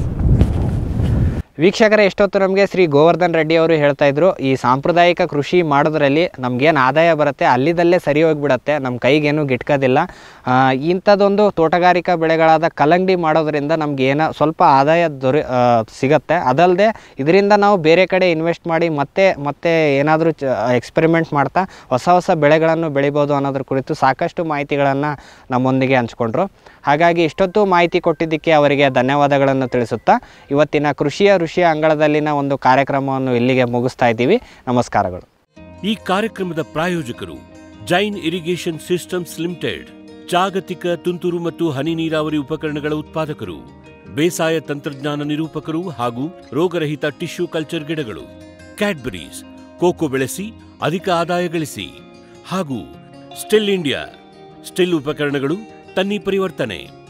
ವೀಕ್ಷಕರೇ, ಇಷ್ಟೊತ್ತು ನಮಗೆ ಶ್ರೀ ಗೋವರ್ಧನ್ ರೆಡ್ಡಿ ಅವರು ಹೇಳ್ತಾ ಇದ್ರು, ಈ ಸಾಂಪ್ರದಾಯಿಕ ಕೃಷಿ ಮಾಡೋದ್ರಲ್ಲಿ ನಮಗೇನು ಆದಾಯ ಬರುತ್ತೆ ಅಲ್ಲಿದಲ್ಲೇ ಸರಿ ಹೋಗಿಬಿಡತ್ತೆ, ನಮ್ಮ ಕೈಗೇನು ಗಿಟ್ಕೋದಿಲ್ಲ. ಇಂಥದ್ದೊಂದು ತೋಟಗಾರಿಕಾ ಬೆಳೆಗಳಾದ ಕಲ್ಲಂಗಡಿ ಮಾಡೋದ್ರಿಂದ ನಮ್ಗೆ ಸ್ವಲ್ಪ ಆದಾಯ ಸಿಗತ್ತೆ. ಅದಲ್ಲದೆ ಇದರಿಂದ ನಾವು ಬೇರೆ ಕಡೆ ಇನ್ವೆಸ್ಟ್ ಮಾಡಿ ಮತ್ತೆ ಏನಾದರೂ ಎಕ್ಸ್ಪೆರಿಮೆಂಟ್ ಮಾಡ್ತಾ ಹೊಸ ಬೆಳೆಗಳನ್ನು ಬೆಳಿಬೋದು ಅನ್ನೋದ್ರ ಕುರಿತು ಸಾಕಷ್ಟು ಮಾಹಿತಿಗಳನ್ನು ನಮ್ಮೊಂದಿಗೆ ಹಂಚ್ಕೊಂಡ್ರು. ಹಾಗಾಗಿ ಇಷ್ಟೊತ್ತು ಮಾಹಿತಿ ಕೊಟ್ಟಿದ್ದಕ್ಕೆ ಅವರಿಗೆ ಧನ್ಯವಾದಗಳನ್ನು ತಿಳಿಸುತ್ತಾ ಇವತ್ತಿನ ಕೃಷಿಯ ಋಷಿಯ ಅಂಗಳದಲ್ಲಿನ ಒಂದು ಕಾರ್ಯಕ್ರಮವನ್ನು ಇಲ್ಲಿಗೆ ಮುಗಿಸ್ತಾ ಇದ್ದೀವಿ. ನಮಸ್ಕಾರಗಳು. ಈ ಕಾರ್ಯಕ್ರಮದ ಪ್ರಾಯೋಜಕರು ಜೈನ್ ಇರಿಗೇಷನ್ ಸಿಸ್ಟಮ್ಸ್ ಲಿಮಿಟೆಡ್, ಜಾಗತಿಕ ತುಂತುರು ಮತ್ತು ಹನಿ ನೀರಾವರಿ ಉಪಕರಣಗಳ ಉತ್ಪಾದಕರು, ಬೇಸಾಯ ತಂತ್ರಜ್ಞಾನ ನಿರೂಪಕರು ಹಾಗೂ ರೋಗರಹಿತ ಟಿಶ್ಯೂ ಕಲ್ಚರ್ ಗಿಡಗಳು, ಕ್ಯಾಡ್ಬರೀಸ್, ಕೋಕೋ ಬೆಳೆಸಿ ಅಧಿಕ ಆದಾಯ ಗಳಿಸಿ, ಹಾಗೂ ಸ್ಟಿಲ್ ಇಂಡಿಯಾ, ಸ್ಟಿಲ್ ಉಪಕರಣಗಳು ತನ್ನಿ ಪರಿವರ್ತನೆ.